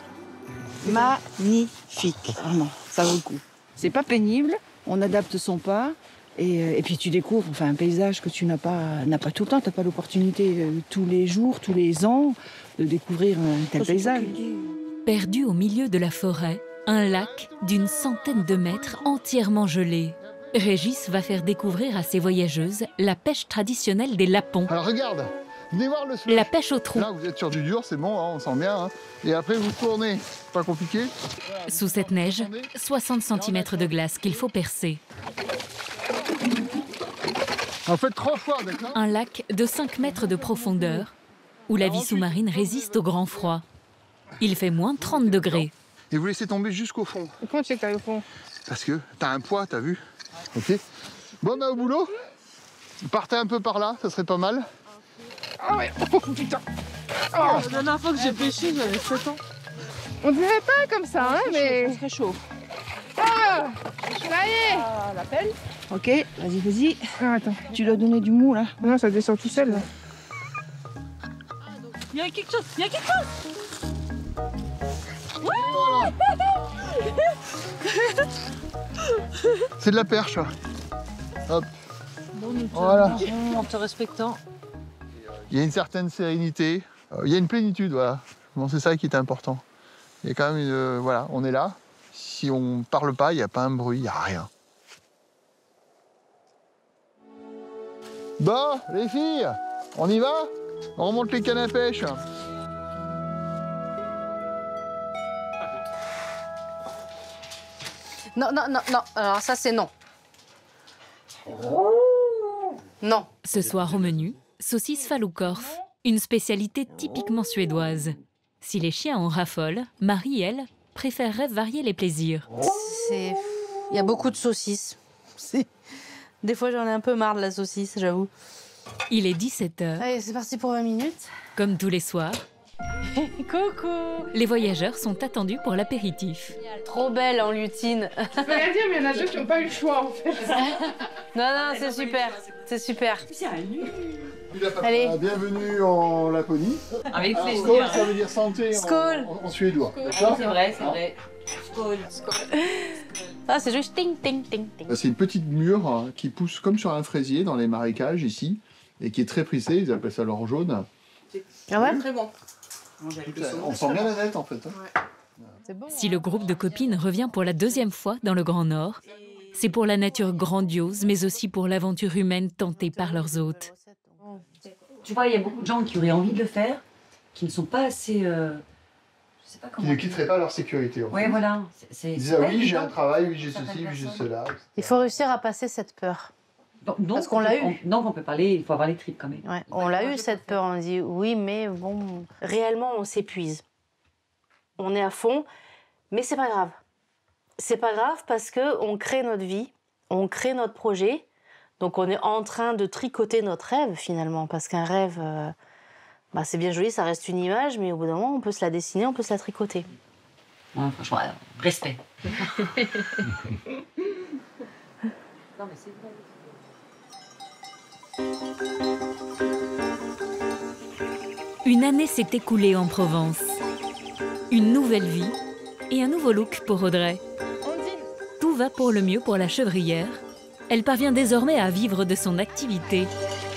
Magnifique, vraiment, ça vaut le coup. C'est pas pénible, on adapte son pas, et, et puis tu découvres enfin, un paysage que tu n'as pas, n'as pas tout le temps, tu n'as pas l'opportunité euh, tous les jours, tous les ans, de découvrir un tel paysage. Perdu au milieu de la forêt, un lac d'une centaine de mètres entièrement gelé. Régis va faire découvrir à ses voyageuses la pêche traditionnelle des lapons. Alors regarde, venez voir le La pêche au trou. Là, vous êtes sur du dur, c'est bon, hein, on sent bien. Hein. Et après, vous tournez. Pas compliqué. Sous cette neige, soixante centimètres de glace qu'il faut percer. En fait, trois fois, d'accord. Un lac de cinq mètres de profondeur, où la vie sous-marine résiste au grand froid. Il fait moins de trente degrés. Et vous laissez tomber jusqu'au fond. Et comment tu sais que t'as au fond? Parce que t'as un poids, t'as vu? Ok. Bon, bah au boulot. Partez un peu par là, ça serait pas mal. Ah ouais. Oh putain. Oh. La dernière fois que j'ai pêché, j'avais sept ans. On dirait pas comme ça, hein, mais... C'est très chaud. Ah, ça y est. Ah, la pelle. Ok, vas-y, vas-y. Ah, attends. Tu dois donner du mou, là. Non, ça descend tout seul, là. Il y a quelque chose, il y a quelque chose. C'est de la perche. Hop. Bon, nous te- Voilà. En te respectant. Il y a une certaine sérénité, euh, il y a une plénitude, voilà. Bon, c'est ça qui est important. Il y a quand même une, euh, voilà, on est là. Si on parle pas, il n'y a pas un bruit, il n'y a rien. Bon, les filles, on y va? On remonte les cannes à pêche. Non, non, non, non. Alors ça, c'est non. Non. Ce soir au menu, saucisse Fallukorf, une spécialité typiquement suédoise. Si les chiens en raffolent, Marie, elle, préférerait varier les plaisirs. C'est... Il y a beaucoup de saucisses. C'est- Des fois, j'en ai un peu marre de la saucisse, j'avoue. Il est dix-sept heures. Allez, c'est parti pour vingt minutes. Comme tous les soirs, Coucou. les voyageurs sont attendus pour l'apéritif. Trop belle en lutine. Je peux rien dire, mais il y en a deux qui n'ont pas eu le choix, en fait. Non, non, c'est super. C'est super. Allez. Bienvenue en Laponie. Avec Alors, plaisir. skål, ça veut dire santé en- Skål. en, en suédois. D'accord. C'est vrai, c'est vrai. Skål. Ah, c'est juste ting, ting, ting, ting. C'est une petite mûre hein, qui pousse comme sur un fraisier dans les marécages ici et qui est très prissée, ils appellent ça l'or jaune. Ah ouais? Très bon. On sent bien la nette en fait. hein. Si le groupe de copines revient pour la deuxième fois dans le Grand Nord, c'est pour la nature grandiose, mais aussi pour l'aventure humaine tentée par leurs hôtes. Tu vois, il y a beaucoup de gens qui auraient envie de le faire, qui ne sont pas assez... euh, je sais pas Qui comment... ne quitteraient pas leur sécurité. En Ouais, fait. voilà. C'est- c'est- Ils c'est disent ah pas oui, j'ai évident un travail, oui, j'ai pour ceci, certaines oui, j'ai personnes. cela. Il faut réussir à passer cette peur. Donc, donc, Parce qu'on l'a on- eu. Donc on peut parler, il faut avoir les tripes quand même. Ouais, on l'a eu cette peur, on dit oui, mais bon, réellement on s'épuise. On est à fond, mais c'est pas grave. C'est pas grave parce que on crée notre vie, on crée notre projet, donc on est en train de tricoter notre rêve finalement, parce qu'un rêve, euh, bah, c'est bien joli, ça reste une image, mais au bout d'un moment on peut se la dessiner, on peut se la tricoter. Ouais, franchement, euh, respect. Une année s'est écoulée en Provence. Une nouvelle vie et un nouveau look pour Audrey. Tout va pour le mieux pour la chevrière. Elle parvient désormais à vivre de son activité.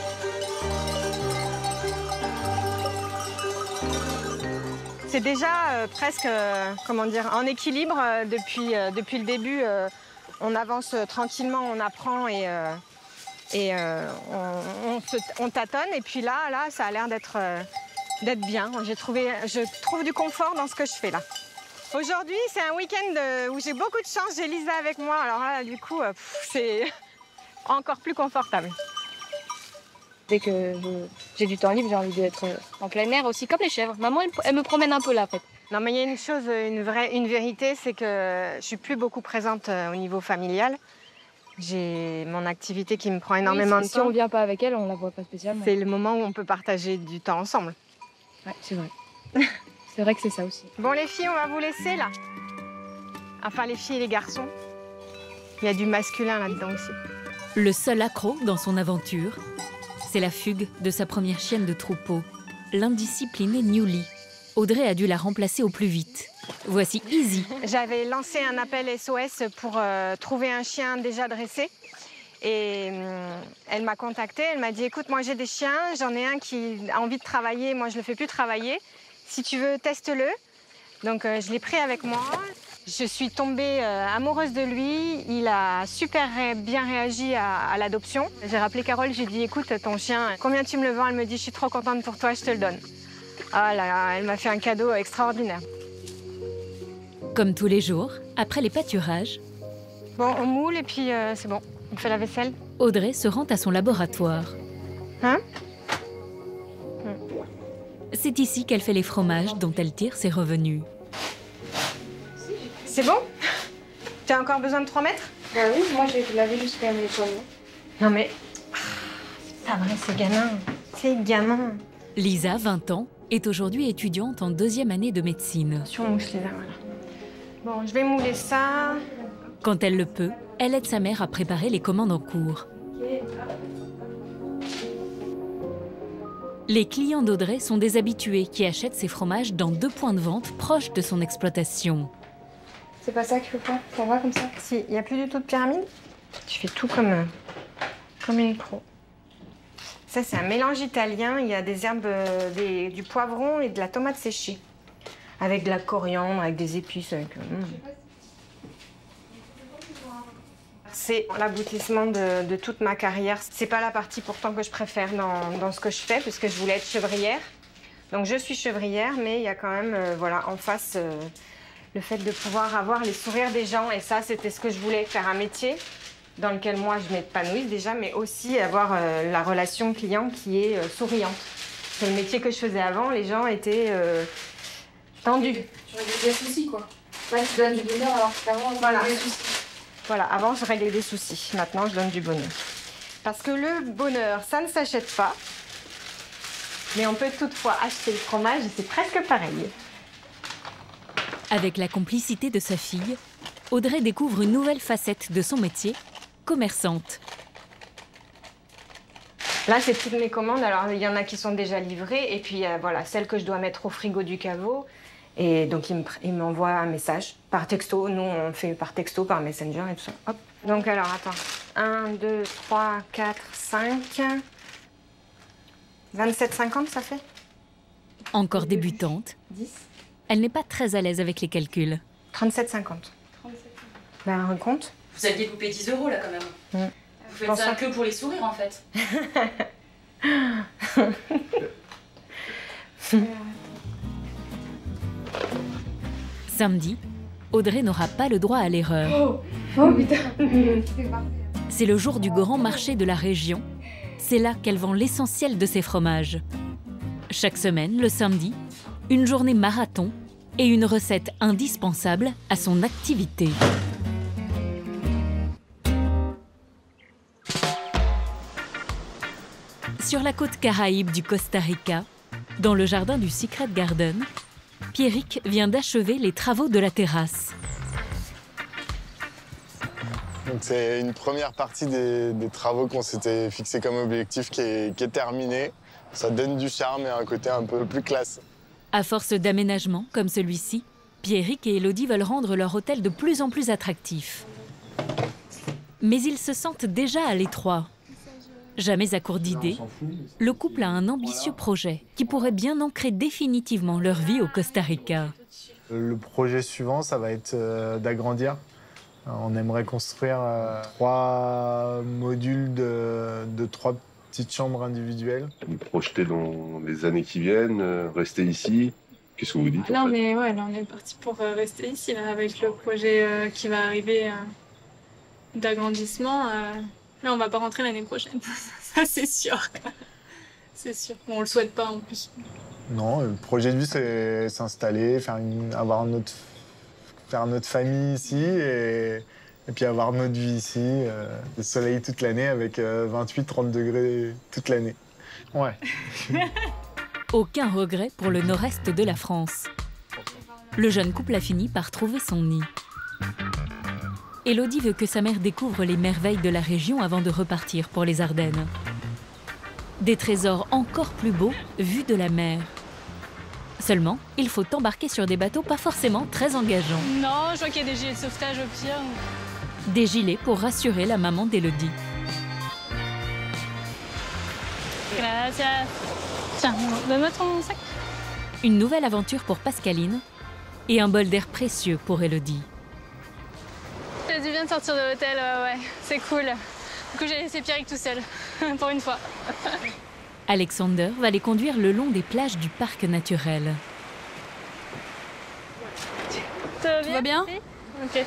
C'est déjà euh, presque, euh, comment dire, en équilibre euh, depuis, euh, depuis le début. euh, on avance euh, tranquillement, on apprend et, euh, et euh, on, on se- on tâtonne. Et puis là, là, ça a l'air d'être euh, d'être bien. J'ai trouvé, je trouve du confort dans ce que je fais là. Aujourd'hui, c'est un week-end euh, où j'ai beaucoup de chance. J'ai Lisa avec moi. Alors là, du coup, euh, pff, c'est encore plus confortable. Dès que je- j'ai du temps libre, j'ai envie d'être en plein air aussi, comme les chèvres. Maman, elle, elle me promène un peu là, en fait. Non, mais il y a une chose, une vraie, une vérité, c'est que je suis plus beaucoup présente euh, au niveau familial. J'ai mon activité qui me prend énormément Oui, de si, temps. Si on vient pas avec elle, on la voit pas spécialement. C'est le moment où on peut partager du temps ensemble. Ouais, c'est vrai. C'est vrai que c'est ça aussi. Bon, les filles, on va vous laisser là. Enfin, les filles et les garçons. Il y a du masculin là-dedans aussi. Le seul accro dans son aventure, c'est la fugue de sa première chienne de troupeau, l'indisciplinée Newly. Audrey a dû la remplacer au plus vite. Voici Easy. J'avais lancé un appel S O S pour euh, trouver un chien déjà dressé. Et hum, elle m'a contactée, elle m'a dit écoute, moi j'ai des chiens, j'en ai un qui a envie de travailler, moi je le fais plus travailler. Si tu veux, teste-le. Donc euh, je l'ai pris avec moi. Je suis tombée euh, amoureuse de lui. Il a super ré- bien réagi à, à l'adoption. J'ai rappelé Carole, j'ai dit écoute, ton chien, combien tu me le vends? Elle me dit je suis trop contente pour toi, je te le donne. Ah là, elle m'a fait un cadeau extraordinaire. Comme tous les jours, après les pâturages, Bon, on moule et puis euh, c'est bon, on fait la vaisselle. Audrey se rend à son laboratoire. Hein? C'est ici qu'elle fait les fromages dont elle tire ses revenus. C'est bon? Tu as encore besoin de trois mètres? Bah oui, moi j'ai lavé jusqu'à mes poignets. Non mais... C'est pas vrai, ces gamins. T'es gamin. Lisa, vingt ans, est aujourd'hui étudiante en deuxième année de médecine. Sur mon mouche les verres, voilà. Bon, je vais mouler ça. Quand elle le peut, elle aide sa mère à préparer les commandes en cours. Les clients d'Audrey sont des habitués qui achètent ses fromages dans deux points de vente proches de son exploitation. C'est pas ça qu'il faut faire, ça va comme ça? Si, il n'y a plus du tout de pyramide. Tu fais tout comme, euh, comme une pro. Ça, c'est un mélange italien. Il y a des herbes, euh, des, du poivron et de la tomate séchée. Avec de la coriandre, avec des épices. Avec, mm. C'est l'aboutissement de, de toute ma carrière. C'est pas la partie pourtant que je préfère dans, dans ce que je fais, puisque je voulais être chevrière. Donc je suis chevrière, mais il y a quand même, euh, voilà, en face, euh, le fait de pouvoir avoir les sourires des gens. Et ça, c'était ce que je voulais, faire un métier dans lequel moi je m'épanouisse déjà, mais aussi avoir euh, la relation client qui est euh, souriante. C'est le métier que je faisais avant, les gens étaient euh, tendus. Tu règles des soucis, quoi. Ouais, tu donnes du bonheur alors qu'avant, on Voilà. des soucis. Voilà, avant je réglais des soucis, maintenant je donne du bonheur. Parce que le bonheur, ça ne s'achète pas, mais on peut toutefois acheter le fromage et c'est presque pareil. Avec la complicité de sa fille, Audrey découvre une nouvelle facette de son métier, commerçante. Là, c'est toutes mes commandes. Alors, il y en a qui sont déjà livrées. Et puis, euh, voilà, celles que je dois mettre au frigo du caveau. Et donc, il m'envoie un message par texto. Nous, on fait par texto, par Messenger et tout ça. Hop. Donc, alors, attends. un, deux, trois, quatre, cinq... vingt-sept cinquante, ça fait? Encore débutante, elle n'est pas très à l'aise avec les calculs. trente-sept cinquante. Ben, compte. Vous aviez coupé dix euros là quand même. Mm. Vous faites ça que pour les sourires en fait. Samedi, Audrey n'aura pas le droit à l'erreur. Oh, oh putain. C'est le jour du grand marché de la région. C'est là qu'elle vend l'essentiel de ses fromages. Chaque semaine, le samedi, une journée marathon et une recette indispensable à son activité. Sur la côte caraïbe du Costa Rica, dans le jardin du Secret Garden, Pierrick vient d'achever les travaux de la terrasse. C'est une première partie des, des travaux qu'on s'était fixé comme objectif qui est, qui est terminée. Ça donne du charme et un côté un peu plus classe. À force d'aménagements comme celui-ci, Pierrick et Élodie veulent rendre leur hôtel de plus en plus attractif. Mais ils se sentent déjà à l'étroit. Jamais à court d'idées, le couple a un ambitieux projet qui pourrait bien ancrer définitivement leur vie au Costa Rica. Le projet suivant, ça va être euh, d'agrandir. On aimerait construire euh, trois modules de, de trois petites chambres individuelles. Vous projetez dans les années qui viennent, euh, rester ici. Qu'est-ce que vous dites? Là, en on fait est, ouais, là, on est parti pour euh, rester ici, là, avec le projet euh, qui va arriver euh, d'agrandissement. Euh, là, on va pas rentrer l'année prochaine, ça c'est sûr. C'est sûr. Bon, on le souhaite pas en plus. Non, le projet de vie, c'est s'installer, faire une, avoir notre, faire notre famille ici et, et puis avoir notre vie ici. Euh, le soleil toute l'année avec euh, vingt-huit trente degrés toute l'année. Ouais. Aucun regret pour le nord-est de la France. Le jeune couple a fini par trouver son nid. Élodie veut que sa mère découvre les merveilles de la région avant de repartir pour les Ardennes. Des trésors encore plus beaux vus de la mer. Seulement, il faut embarquer sur des bateaux pas forcément très engageants. Non, je vois qu'il y a des gilets de sauvetage au pire. Des gilets pour rassurer la maman d'Élodie. Gracias. Tiens, donne-moi ton sac. Une nouvelle aventure pour Pascaline et un bol d'air précieux pour Élodie. J'ai du bien de sortir de l'hôtel, ouais, ouais, c'est cool. Du coup, j'ai laissé Pierrick tout seul, pour une fois. Alexander va les conduire le long des plages du parc naturel. Tout va bien? Ok.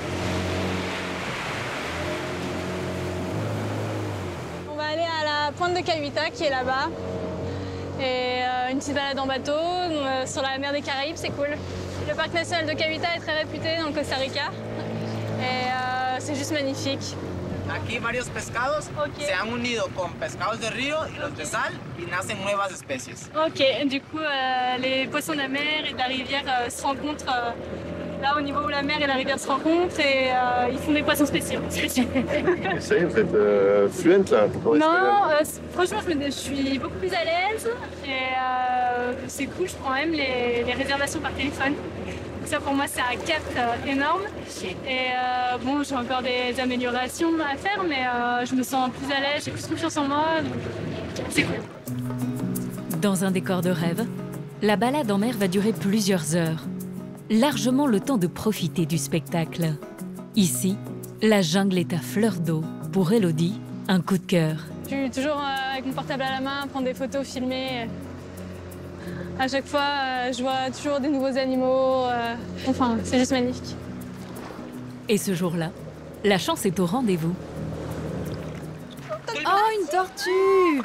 On va aller à la pointe de Cahuita, qui est là-bas. Et euh, une petite balade en bateau euh, sur la mer des Caraïbes, c'est cool. Le parc national de Cahuita est très réputé dans le Costa Rica. Et euh, c'est juste magnifique. Aquí varios pescados se han unido con pescados de río y los de sal y nacen nuevas especies. Ok, du coup, euh, les poissons de la mer et de la rivière euh, se rencontrent euh, là au niveau où la mer et la rivière se rencontrent et euh, ils font des poissons spéciaux. spéciaux. Ça y est, vous êtes euh, fluente là pour Non, euh, franchement, je, me, je suis beaucoup plus à l'aise et euh, c'est cool, je prends même les, les réservations par téléphone. Ça pour moi c'est un cap euh, énorme et euh, bon j'ai encore des améliorations à faire mais euh, je me sens plus à l'aise, j'ai plus confiance en moi, c'est cool. Dans un décor de rêve, la balade en mer va durer plusieurs heures, largement le temps de profiter du spectacle. Ici, la jungle est à fleur d'eau. Pour Elodie, un coup de cœur. Je suis toujours euh, avec mon portable à la main, prendre des photos, filmer. À chaque fois, euh, je vois toujours des nouveaux animaux. Euh, enfin, c'est juste magnifique. Et ce jour-là, la chance est au rendez-vous. Oh, une tortue!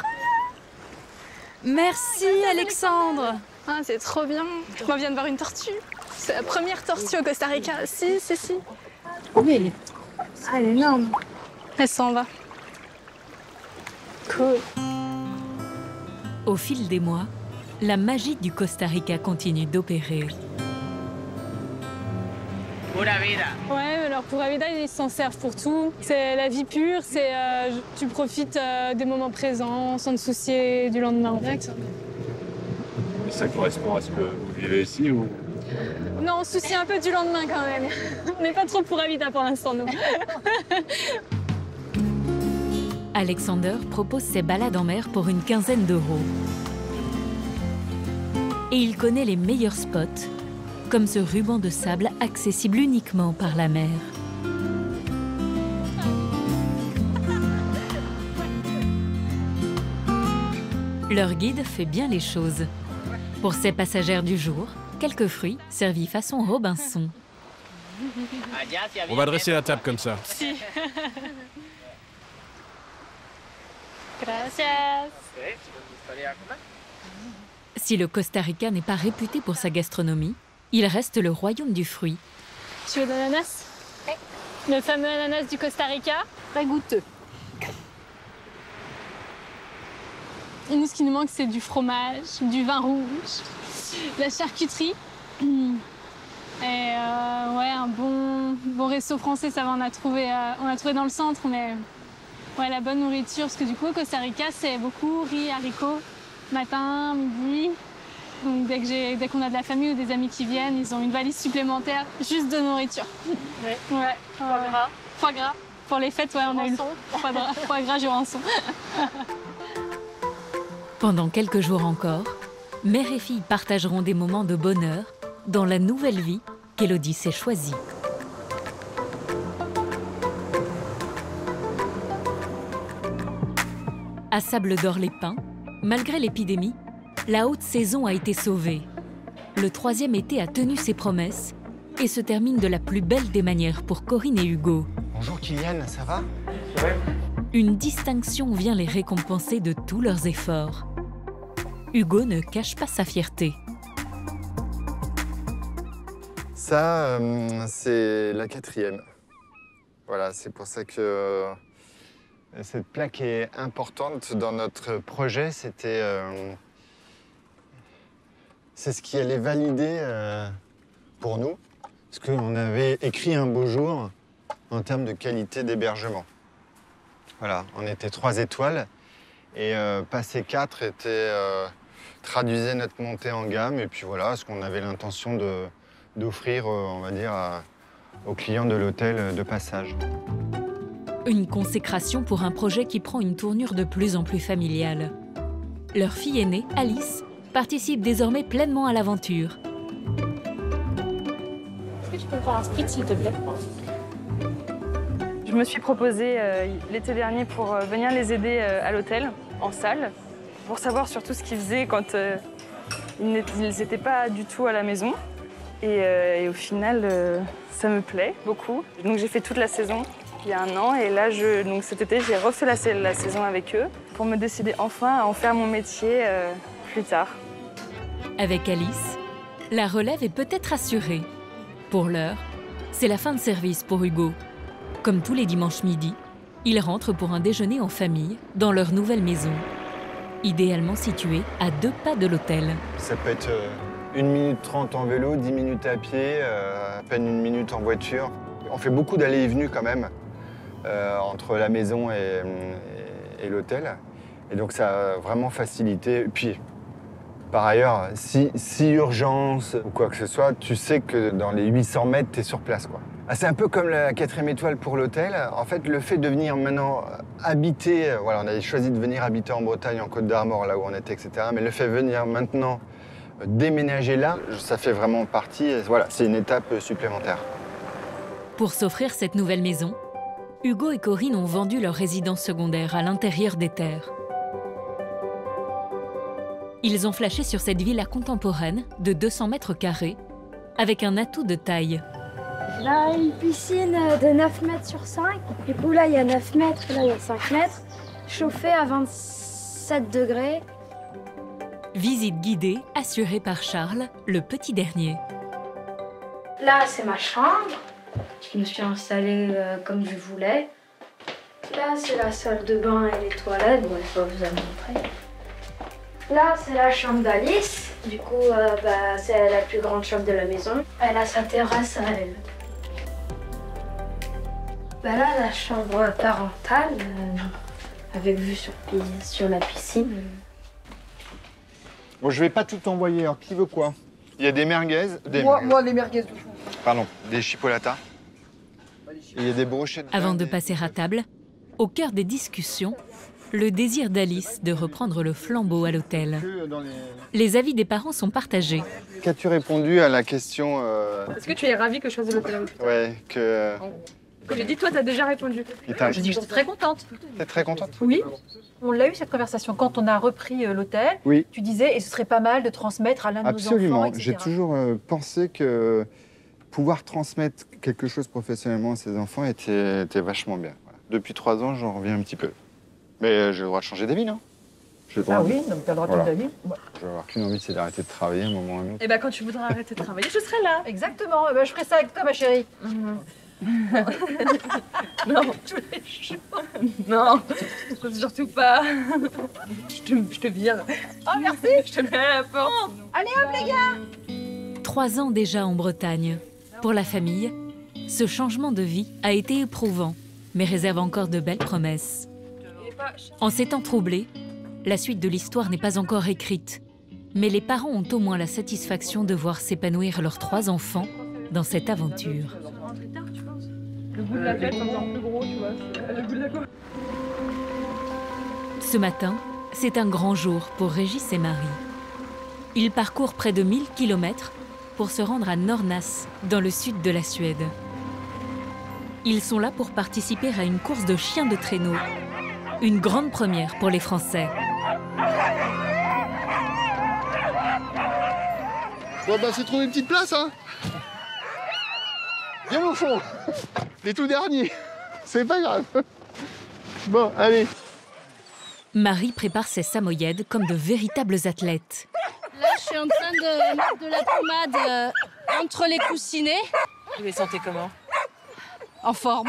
Merci, Alexandre! Ah, c'est trop bien. On vient de voir une tortue. C'est la première tortue au Costa Rica. Si, si, si. Oui, elle est... Ah, elle est énorme. Elle s'en va. Cool. Au fil des mois, la magie du Costa Rica continue d'opérer. Pura vida. Ouais, alors Pura vida, ils s'en servent pour tout. C'est la vie pure, c'est euh, tu profites euh, des moments présents sans te soucier du lendemain. Ça correspond à ce que vous vivez ici ou? Non, on se soucie un peu du lendemain quand même. On n'est pas trop Pura vida pour l'instant, nous. Alexander propose ses balades en mer pour une quinzaine d'euros. Et il connaît les meilleurs spots, comme ce ruban de sable accessible uniquement par la mer. Leur guide fait bien les choses. Pour ses passagères du jour, quelques fruits servis façon Robinson. On va dresser la table comme ça. Si. Gracias. Si le Costa Rica n'est pas réputé pour sa gastronomie, il reste le royaume du fruit. Tu veux de l'ananas? Oui. Le fameux ananas du Costa Rica. Très goûteux. Et nous, ce qui nous manque, c'est du fromage, du vin rouge, la charcuterie. Et euh, ouais, un bon, bon resto français, ça va, on a trouvé, euh, on a trouvé dans le centre, mais ouais, la bonne nourriture, parce que du coup, au Costa Rica, c'est beaucoup riz, haricots, matin, midi. Donc dès que j'ai, dès qu'on a de la famille ou des amis qui viennent, ils ont une valise supplémentaire juste de nourriture. Ouais. Ouais. Foie gras. Foie gras. Pour les fêtes, ouais, on a eu le foie gras, foie gras jurançon. Pendant quelques jours encore, mère et fille partageront des moments de bonheur dans la nouvelle vie qu'Elodie s'est choisie. À Sable-d'Or-les-Pins, malgré l'épidémie, la haute saison a été sauvée. Le troisième été a tenu ses promesses et se termine de la plus belle des manières pour Corinne et Hugo. Bonjour Kylian, ça va? Une distinction vient les récompenser de tous leurs efforts. Hugo ne cache pas sa fierté. Ça, euh, c'est la quatrième. Voilà, c'est pour ça que euh, cette plaque est importante dans notre projet. C'était, euh, c'est ce qui allait valider euh, pour nous, parce qu'on avait écrit un beau jour en termes de qualité d'hébergement. Voilà, on était trois étoiles et euh, passer quatre était, euh, traduisait notre montée en gamme et puis voilà, ce qu'on avait l'intention de, d'offrir, euh, on va dire, à, aux clients de l'hôtel de passage. Une consécration pour un projet qui prend une tournure de plus en plus familiale. Leur fille aînée, Alice, participe désormais pleinement à l'aventure. Est-ce que tu peux me faire un spritz, s'il te plaît? Je me suis proposée euh, l'été dernier pour euh, venir les aider euh, à l'hôtel, en salle, pour savoir surtout ce qu'ils faisaient quand euh, ils n'étaient pas du tout à la maison. Et, euh, et au final, euh, ça me plaît beaucoup. Donc j'ai fait toute la saison il y a un an et là, je, donc cet été, j'ai refait la, la saison avec eux pour me décider enfin à en faire mon métier euh, plus tard. Avec Alice, la relève est peut-être assurée. Pour l'heure, c'est la fin de service pour Hugo. Comme tous les dimanches midi, Ils rentrent pour un déjeuner en famille dans leur nouvelle maison, idéalement située à deux pas de l'hôtel. Ça peut être une minute trente en vélo, dix minutes à pied, euh, à peine une minute en voiture. On fait beaucoup d'allées et venues quand même, euh, entre la maison et, et, et l'hôtel. Et donc ça a vraiment facilité. Et puis, par ailleurs, si, si urgence ou quoi que ce soit, tu sais que dans les huit cents mètres, tu es sur place, quoi. Ah, c'est un peu comme la quatrième étoile pour l'hôtel. En fait, le fait de venir maintenant habiter, voilà, on avait choisi de venir habiter en Bretagne, en Côte d'Armor, là où on était, et cetera. Mais le fait de venir maintenant déménager là, ça fait vraiment partie. Voilà, c'est une étape supplémentaire. Pour s'offrir cette nouvelle maison, Hugo et Corinne ont vendu leur résidence secondaire à l'intérieur des terres. Ils ont flashé sur cette villa contemporaine de deux cents mètres carrés, avec un atout de taille. Là, une piscine de neuf mètres sur cinq. Du coup, là, il y a neuf mètres, là, il y a cinq mètres. Chauffé à vingt-sept degrés. Visite guidée assurée par Charles, le petit dernier. Là, c'est ma chambre. Je me suis installée euh, comme je voulais. Là, c'est la salle de bain et les toilettes. Bon, je vais vous la montrer. Là, c'est la chambre d'Alice. Du coup, euh, bah, c'est la plus grande chambre de la maison. Elle a sa terrasse à elle. Bah là, la chambre parentale, euh, avec vue sur, sur la piscine. Bon, je vais pas tout envoyer, hein. Qui veut quoi? Il y a des merguez. Des Moi, merguez. moi, les merguez. Pardon, des chipolatas. Et il y a des brochettes. Avant de passer à table, au cœur des discussions, le désir d'Alice de reprendre le flambeau à l'hôtel. Les avis des parents sont partagés. Qu'as-tu répondu à la question euh... Est-ce que tu es ravie que je choisisse l'hôtel? Ouais, que... Comme j'ai dit, toi, t'as déjà répondu. J'ai dit, j'étais très contente. T'es très contente? Oui. On l'a eu cette conversation quand on a repris euh, l'hôtel. Oui. Tu disais, et ce serait pas mal de transmettre à l'un de nos enfants, Absolument. et cetera. J'ai toujours euh, pensé que pouvoir transmettre quelque chose professionnellement à ses enfants était, était vachement bien. Voilà. Depuis trois ans, j'en reviens un petit peu. Mais euh, j'ai le droit de changer d'avis, non? Ah oui, donc t'as le droit de Voilà. changer d'avis. Ouais. Je vais avoir qu'une envie, c'est d'arrêter de travailler à un moment ou à un autre. Et ben quand tu voudras arrêter de travailler, je serai là. Exactement. Eh ben, je ferai ça avec toi, ma chérie. Non, tous les jours. Non, surtout pas. Je te, je te vire. Oh, merci. Je te mets à la porte. Oh, allez hop, les gars. Trois ans déjà en Bretagne. Pour la famille, ce changement de vie a été éprouvant, mais réserve encore de belles promesses. En ces temps troublés, la suite de l'histoire n'est pas encore écrite, mais les parents ont au moins la satisfaction de voir s'épanouir leurs trois enfants dans cette aventure. Le bout de la tête, c'est encore plus gros, tu vois. Le bout de la côte. Ce matin, c'est un grand jour pour Régis et Marie. Ils parcourent près de mille kilomètres pour se rendre à Norrnäs, dans le sud de la Suède. Ils sont là pour participer à une course de chiens de traîneau. Une grande première pour les Français. Bon bah c'est trouver une petite place, hein. Viens au fond. Les tout derniers. C'est pas grave. Bon, allez. Marie prépare ses samoyèdes comme de véritables athlètes. Là, je suis en train de mettre de la pommade euh, entre les coussinets. Vous les sentez comment? En forme.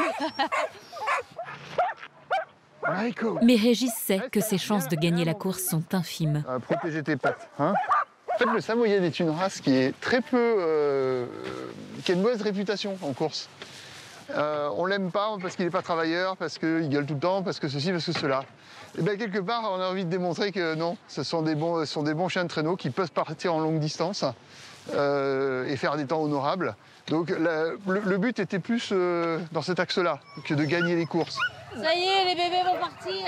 Mais Régis sait que ses chances de gagner la course sont infimes. Euh, protéger tes pattes, hein. En fait, le Samoyed est une race qui est très peu, euh, qui a une mauvaise réputation en course. Euh, on l'aime pas parce qu'il n'est pas travailleur, parce qu'il gueule tout le temps, parce que ceci, parce que cela. Et bien quelque part, on a envie de démontrer que non, ce sont des bons, ce sont des bons chiens de traîneau qui peuvent partir en longue distance euh, et faire des temps honorables. Donc la, le, le but était plus euh, dans cet axe-là que de gagner les courses. Ça y est, les bébés vont partir.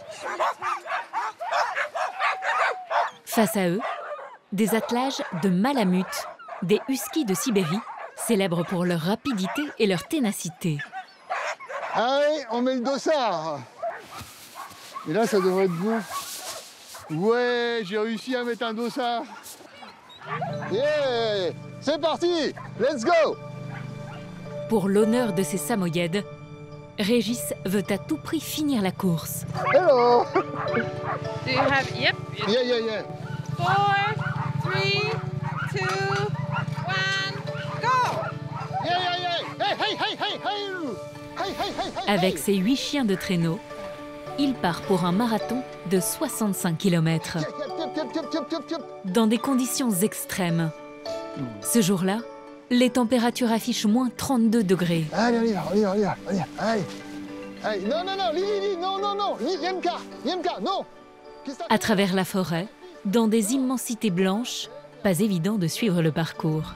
Face à eux, des attelages de malamutes, des huskies de Sibérie, célèbres pour leur rapidité et leur ténacité. Allez, on met le dossard. Et là, ça devrait être bon. Ouais, j'ai réussi à mettre un dossard. Yeah, c'est parti, let's go. Pour l'honneur de ses samoyèdes, Régis veut à tout prix finir la course. Hello. Do you have, yep. Yeah, yeah, yeah. Four, three, two, one, go! Yeah, yeah, yeah. Hey, hey, hey, hey, hey. Hey, hey, hey, Avec ses huit chiens de traîneau, il part pour un marathon de soixante-cinq kilomètres. Dans des conditions extrêmes. Ce jour-là, les températures affichent moins trente-deux degrés. Allez, on y va, on y va, on y va, on y va. Allez. Allez, non, non, non, Lili, Lili, non, non, non, Yemka, Yemka, non. À travers la forêt, dans des immensités blanches, pas évident de suivre le parcours.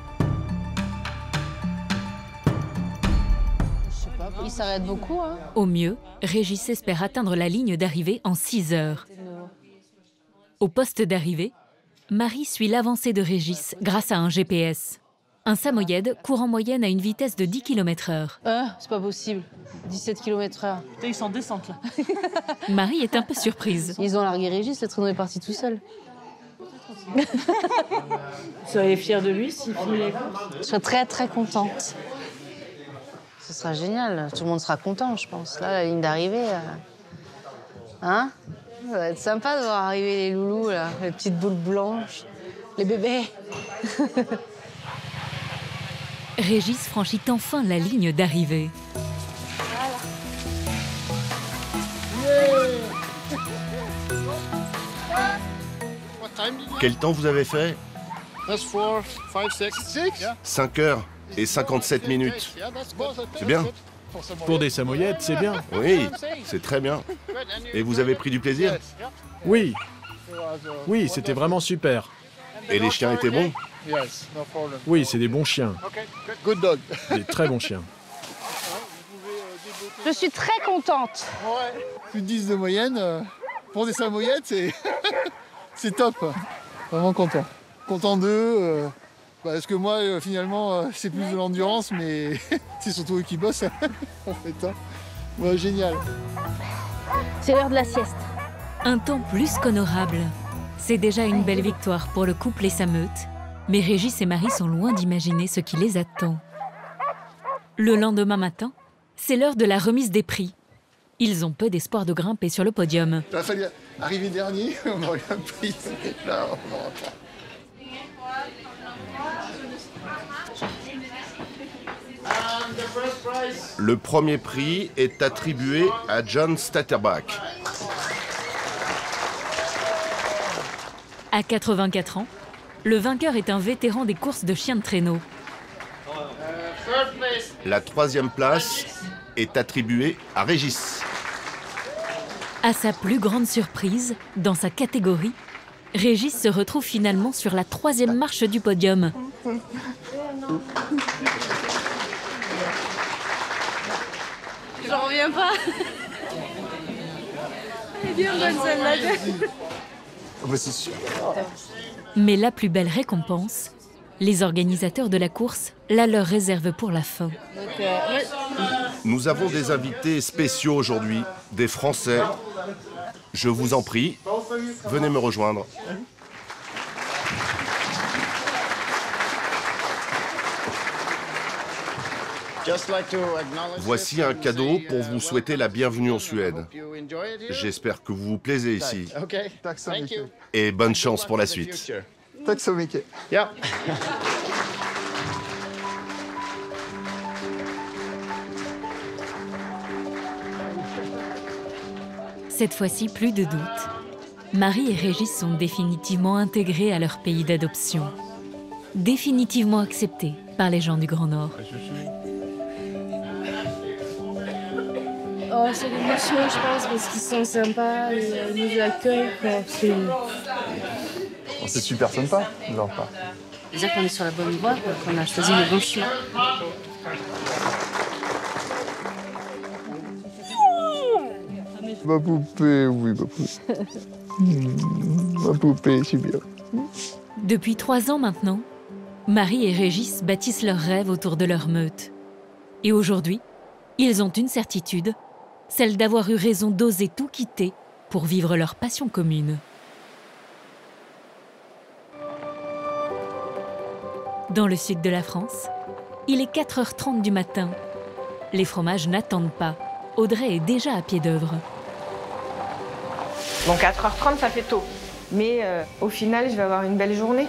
Il s'arrête beaucoup, hein. Au mieux, Régis espère atteindre la ligne d'arrivée en six heures. Au poste d'arrivée, Marie suit l'avancée de Régis grâce à un G P S. Un samoyède court en moyenne à une vitesse de dix kilomètres heure. Ah, c'est pas possible. dix-sept kilomètres heure. Ils sont en descente, là. Marie est un peu surprise. Ils ont largué Régis, le traîneau est parti tout seul. Vous seriez fière de lui s'il finit les courses? Je serais très, très contente. Ce sera génial. Tout le monde sera content, je pense. Là, la ligne d'arrivée... Euh... Hein? Ça va être sympa de voir arriver les loulous, là. Les petites boules blanches. Les bébés. Régis franchit enfin la ligne d'arrivée. Quel temps vous avez fait? cinq heures et cinquante-sept minutes. C'est bien. Pour des samoyèdes, c'est bien. Oui, c'est très bien. Et vous avez pris du plaisir? Oui. Oui, c'était vraiment super. Et les chiens étaient bons? Oui, c'est des bons chiens. Des très bons chiens. Je suis très contente. Plus de dix de moyenne. euh, Pour des samoyèdes, c'est c'est top. Vraiment content. Content d'eux. euh, bah, parce que moi, euh, finalement, euh, c'est plus de l'endurance, mais c'est surtout eux qui bossent, en fait. Hein. Ouais, génial. C'est l'heure de la sieste. Un temps plus qu'honorable. C'est déjà une belle victoire pour le couple et sa meute. Mais Régis et Marie sont loin d'imaginer ce qui les attend. Le lendemain matin, c'est l'heure de la remise des prix. Ils ont peu d'espoir de grimper sur le podium. Il a fallu arriver dernier, on n'aurait rien pris. Là, on n'aura pas. Le premier prix est attribué à John Statterbach. À quatre-vingt-quatre ans, le vainqueur est un vétéran des courses de chiens de traîneau. La troisième place est attribuée à Régis. À sa plus grande surprise, dans sa catégorie, Régis se retrouve finalement sur la troisième marche du podium. J'en reviens pas. Elle est bien bonne celle-là. Oh, bah, c'est sûr. Mais la plus belle récompense, les organisateurs de la course la leur réservent pour la fin. Nous avons des invités spéciaux aujourd'hui, des Français. Je vous en prie, venez me rejoindre. Voici un cadeau pour vous souhaiter la bienvenue en Suède. J'espère que vous vous plaisez ici. Et bonne chance pour la suite. Tack så mycket. Cette fois-ci, plus de doute. Marie et Régis sont définitivement intégrés à leur pays d'adoption. Définitivement acceptés par les gens du Grand Nord. Oh, c'est l'émotion, je pense, parce qu'ils sont sympas et euh, ils nous accueillent. C'est Oh, c'est super sympa, genre pas. C'est-à-dire qu'on est sur la bonne voie, qu'on a choisi le bon chemin. Ma poupée, oui, ma poupée. Mmh, ma poupée, c'est bien. Depuis trois ans maintenant, Marie et Régis bâtissent leurs rêves autour de leur meute. Et aujourd'hui, ils ont une certitude, celle d'avoir eu raison d'oser tout quitter pour vivre leur passion commune. Dans le sud de la France, il est quatre heures trente du matin. Les fromages n'attendent pas. Audrey est déjà à pied d'œuvre. Bon, quatre heures trente, ça fait tôt. Mais euh, au final, je vais avoir une belle journée.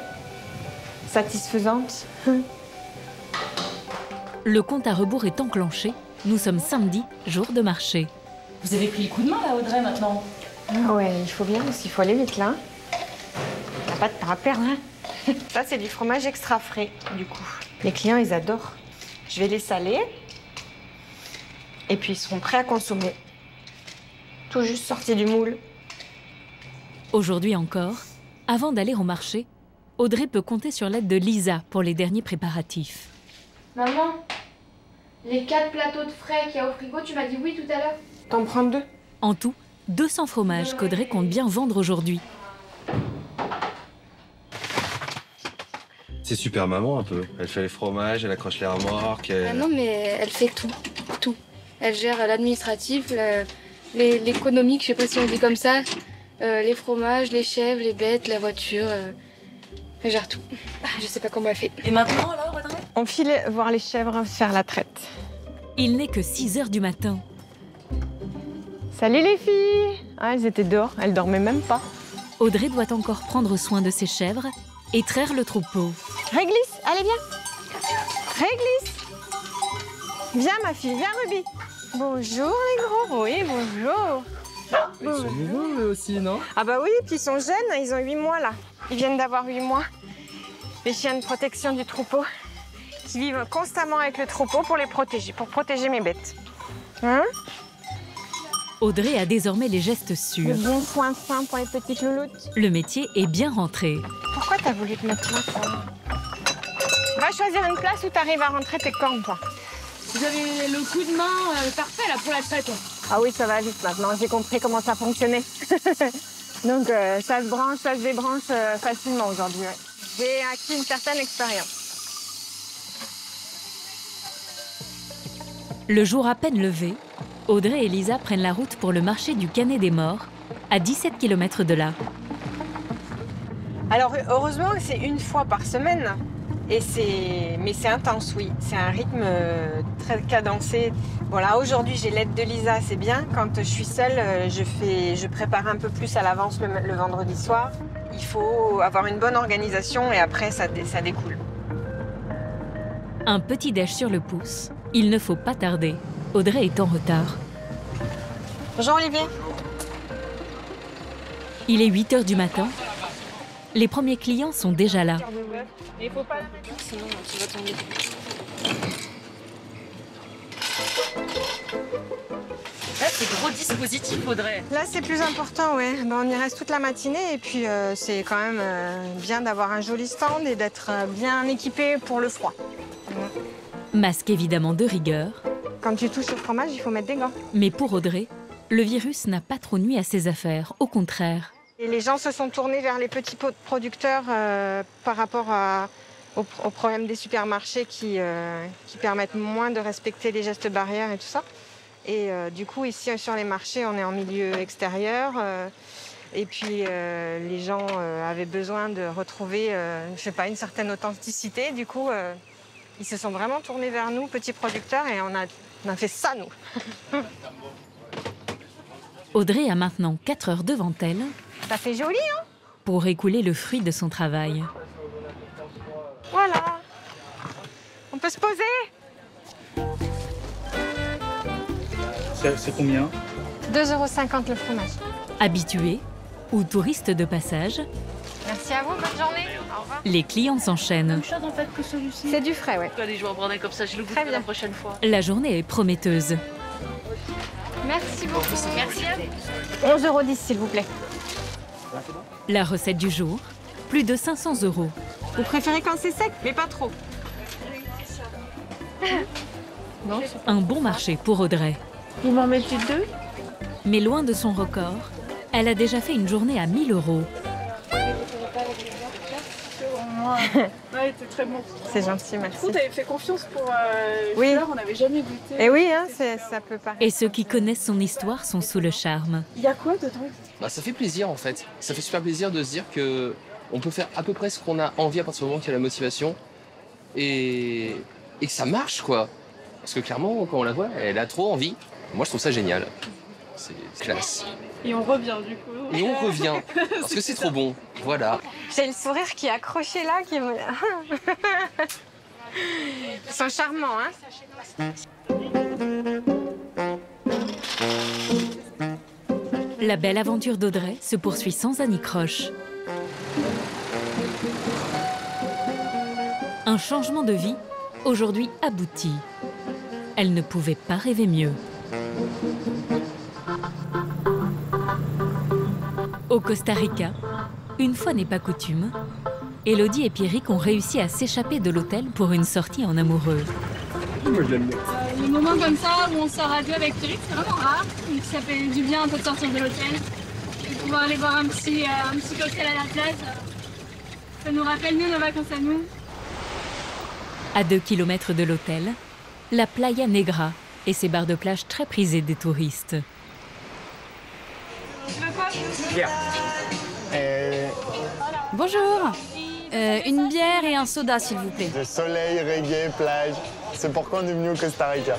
Satisfaisante. Le compte à rebours est enclenché Nous sommes samedi, jour de marché. Vous avez pris le coup de main là, Audrey, maintenant? Ah ouais, il faut bien parce qu'il faut aller vite là. T'as pas de temps à perdre, hein. Ça, c'est du fromage extra frais, du coup. Les clients, ils adorent. Je vais les saler. Et puis, ils seront prêts à consommer. Tout juste sortis du moule. Aujourd'hui encore, avant d'aller au marché, Audrey peut compter sur l'aide de Lisa pour les derniers préparatifs. Maman, les quatre plateaux de frais qu'il y a au frigo, tu m'as dit oui tout à l'heure. T'en prends deux. En tout, deux cents fromages qu'Audrey compte bien vendre aujourd'hui. C'est super maman un peu. Elle fait les fromages, elle accroche les remorques. Elle... Ah non, mais elle fait tout, tout. Elle gère l'administratif, le- les- l'économique, je sais pas si on dit comme ça, euh, les fromages, les chèvres, les bêtes, la voiture. euh, Elle gère tout. Ah, Je sais pas comment elle fait. Et maintenant alors, Audrey? On file voir les chèvres faire la traite. Il n'est que six heures du matin. Salut les filles. Ah, elles étaient dehors, elles dormaient même pas. Audrey doit encore prendre soin de ses chèvres et traire le troupeau. Réglisse, allez viens. Réglisse. Viens ma fille, viens Ruby. Bonjour les gros. Oui, bonjour. Ils sont nouveaux eux aussi, non? Ah bah oui, puis ils sont jeunes, ils ont huit mois là. Ils viennent d'avoir huit mois. Les chiens de protection du troupeau qui vivent constamment avec le troupeau pour les protéger, pour protéger mes bêtes. Hein? Audrey a désormais les gestes Le sûrs. bon foin fin pour les petites louloutes. Le métier est bien rentré. Pourquoi t'as voulu te mettre là, toi? Va choisir une place où t'arrives à rentrer tes cornes, toi. Vous avez le coup de main euh, parfait là pour la traite. Ah oui, ça va vite maintenant, j'ai compris comment ça fonctionnait. Donc euh, ça se branche, ça se débranche euh, facilement aujourd'hui. Ouais. J'ai acquis une certaine expérience. Le jour à peine levé, Audrey et Lisa prennent la route pour le marché du Canet des Morts, à dix-sept kilomètres de là. Alors heureusement que c'est une fois par semaine, et c'est... mais c'est intense, oui. C'est un rythme euh, très cadencé. Voilà, aujourd'hui j'ai l'aide de Lisa, c'est bien. Quand je suis seule, euh, je, fais... je prépare un peu plus à l'avance le, le vendredi soir. Il faut avoir une bonne organisation et après ça, dé... ça découle. Un petit déj sur le pouce, il ne faut pas tarder. Audrey est en retard. Bonjour Olivier. Il est huit heures du matin. Les premiers clients sont déjà là. Il faut pas la mettre, sinon tu vas tomber. Là, c'est gros dispositif, Audrey. Là, c'est plus important, ouais. Ben, on y reste toute la matinée et puis euh, c'est quand même euh, bien d'avoir un joli stand et d'être euh, bien équipé pour le froid. Masque évidemment de rigueur. Quand tu touches au fromage, il faut mettre des gants. Mais pour Audrey, le virus n'a pas trop nui à ses affaires, au contraire. Et les gens se sont tournés vers les petits pots de producteurs euh, par rapport à, au, au problème des supermarchés qui, euh, qui permettent moins de respecter les gestes barrières et tout ça. Et euh, du coup, ici sur les marchés, on est en milieu extérieur. Euh, et puis, euh, les gens euh, avaient besoin de retrouver, euh, je sais pas, une certaine authenticité. Du coup, euh, ils se sont vraiment tournés vers nous, petits producteurs, et on a, on a fait ça, nous. Audrey a maintenant quatre heures devant elle Ça fait joli, hein? pour écouler le fruit de son travail. Voilà. On peut se poser? C'est combien? deux euros cinquante le fromage. Habitués ou touristes de passage, Merci à vous, bonne journée. Au revoir. les clients s'enchaînent. Même chose en fait que celui-ci. C'est du frais, ouais. Allez, je vais en prendre un comme ça, je le goûterai la prochaine fois. La journée est prometteuse. Merci beaucoup. Merci à vous. onze euros dix, s'il vous plaît. La recette du jour, plus de cinq cents euros. Vous préférez quand c'est sec, mais pas trop. Non, Un bon marché pour Audrey. vous m'en mettez deux? Mais loin de son record, elle a déjà fait une journée à mille euros. Ouais, était très bon. C'est gentil, merci. Du coup, t'avais fait confiance pour euh, Oui. fleurs, on n'avait jamais goûté. Et oui, hein, c'est- ça peut paraître. Et ceux qui connaissent son histoire sont sous le charme. Il y a quoi dedans? Bah, ça fait plaisir en fait. Ça fait super plaisir de se dire que on peut faire à peu près ce qu'on a envie à partir du moment qu'il y a la motivation et, et que ça marche quoi. Parce que clairement, quand on la voit, elle a trop envie. Moi, je trouve ça génial. C'est classe. Et on revient du coup. Et on revient parce que c'est trop bon. Voilà. J'ai le sourire qui est accroché là, qui me... Ils sont charmants, hein? La belle aventure d'Audrey se poursuit sans anicroche. Un changement de vie, aujourd'hui abouti. Elle ne pouvait pas rêver mieux. Au Costa Rica, une fois n'est pas coutume, Élodie et Pierrick ont réussi à s'échapper de l'hôtel pour une sortie en amoureux. Moi, je l'aime bien. Euh, les moments comme ça où on sort à deux avec Pierrick, c'est vraiment rare. Donc ça fait du bien un peu de sortir de l'hôtel. Et pouvoir aller boire un petit, euh, un petit cocktail à la plage, euh, ça nous rappelle mieux nos vacances à nous. À deux kilomètres de l'hôtel, la Playa Negra et ses bars de plage très prisés des touristes. Tu veux quoi? Bien. Et... Bonjour. Euh, une bière et un soda, s'il vous plaît. De soleil, reggae, plage. C'est pourquoi on est venu au Costa Rica.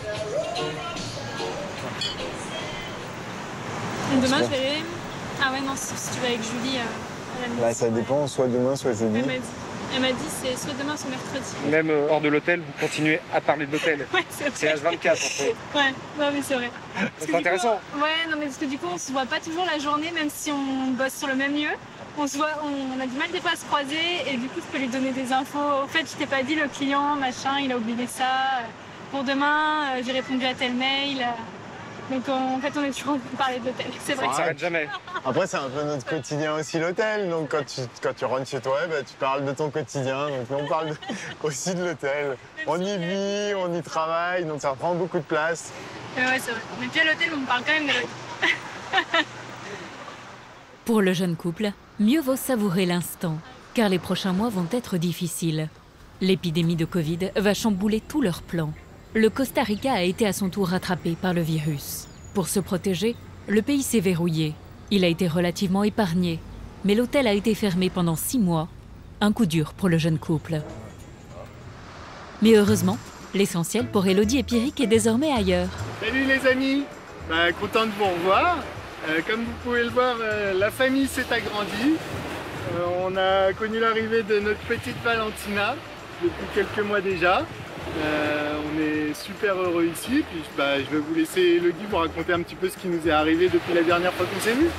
Et demain, je verrai. Ah ouais, non, si tu vas avec Julie, euh, à la Bah, ça dépend, soit demain, soit jeudi. Elle m'a dit, elle m'a dit c'est soit demain, soit mercredi. Même euh, hors de l'hôtel, vous continuez à parler de l'hôtel. Ouais, c'est vrai. C'est H vingt-quatre, en fait. Ouais, non, mais c'est vrai. C'est intéressant. Coup, ouais, non, mais parce que du coup, on se voit pas toujours la journée, même si on bosse sur le même lieu. On se voit, on, on a du mal des fois à se croiser et du coup, je peux lui donner des infos. Au fait, je t'ai pas dit, le client, machin, il a oublié ça. Pour demain, euh, j'ai répondu à tel mail. Donc en fait, on est toujours en train de parler de l'hôtel. C'est vrai. Ça ne s'arrête jamais. Après, c'est un peu notre quotidien aussi, l'hôtel. Donc quand tu, quand tu rentres chez toi, bah, tu parles de ton quotidien. Donc nous, on parle de, aussi de l'hôtel. On y vit, on y travaille, donc ça prend beaucoup de place. Euh, ouais, c'est vrai. Mais puis à l'hôtel, on parle quand même de l'hôtel. Pour le jeune couple, mieux vaut savourer l'instant, car les prochains mois vont être difficiles. L'épidémie de Covid va chambouler tous leurs plans. Le Costa Rica a été à son tour rattrapé par le virus. Pour se protéger, le pays s'est verrouillé. Il a été relativement épargné, mais l'hôtel a été fermé pendant six mois. Un coup dur pour le jeune couple. Mais heureusement, l'essentiel pour Élodie et Pierrick est désormais ailleurs. Salut les amis, bah, content de vous revoir. Euh, comme vous pouvez le voir, euh, la famille s'est agrandie. Euh, on a connu l'arrivée de notre petite Valentina depuis quelques mois déjà. Euh, on est super heureux ici. Puis bah, je vais vous laisser Élodie vous raconter un petit peu ce qui nous est arrivé depuis la dernière fois qu'on s'est vus.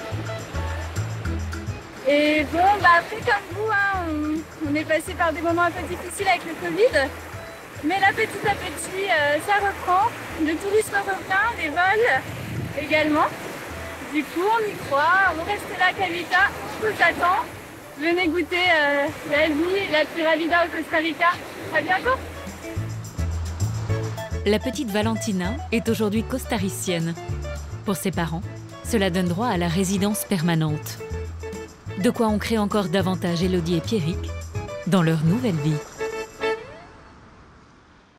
Et bon, bah après comme vous, hein, on, on est passé par des moments un peu difficiles avec le Covid. Mais là, petit à petit, euh, ça reprend. Le tourisme revient, les vols également. Du coup, on y croit, on reste là, Camita, je vous attends. Venez goûter euh, la vie, la Pura Vida au Costa Rica. À bientôt. La petite Valentina est aujourd'hui costaricienne. Pour ses parents, cela donne droit à la résidence permanente. De quoi on crée encore davantage Élodie et Pierrick dans leur nouvelle vie.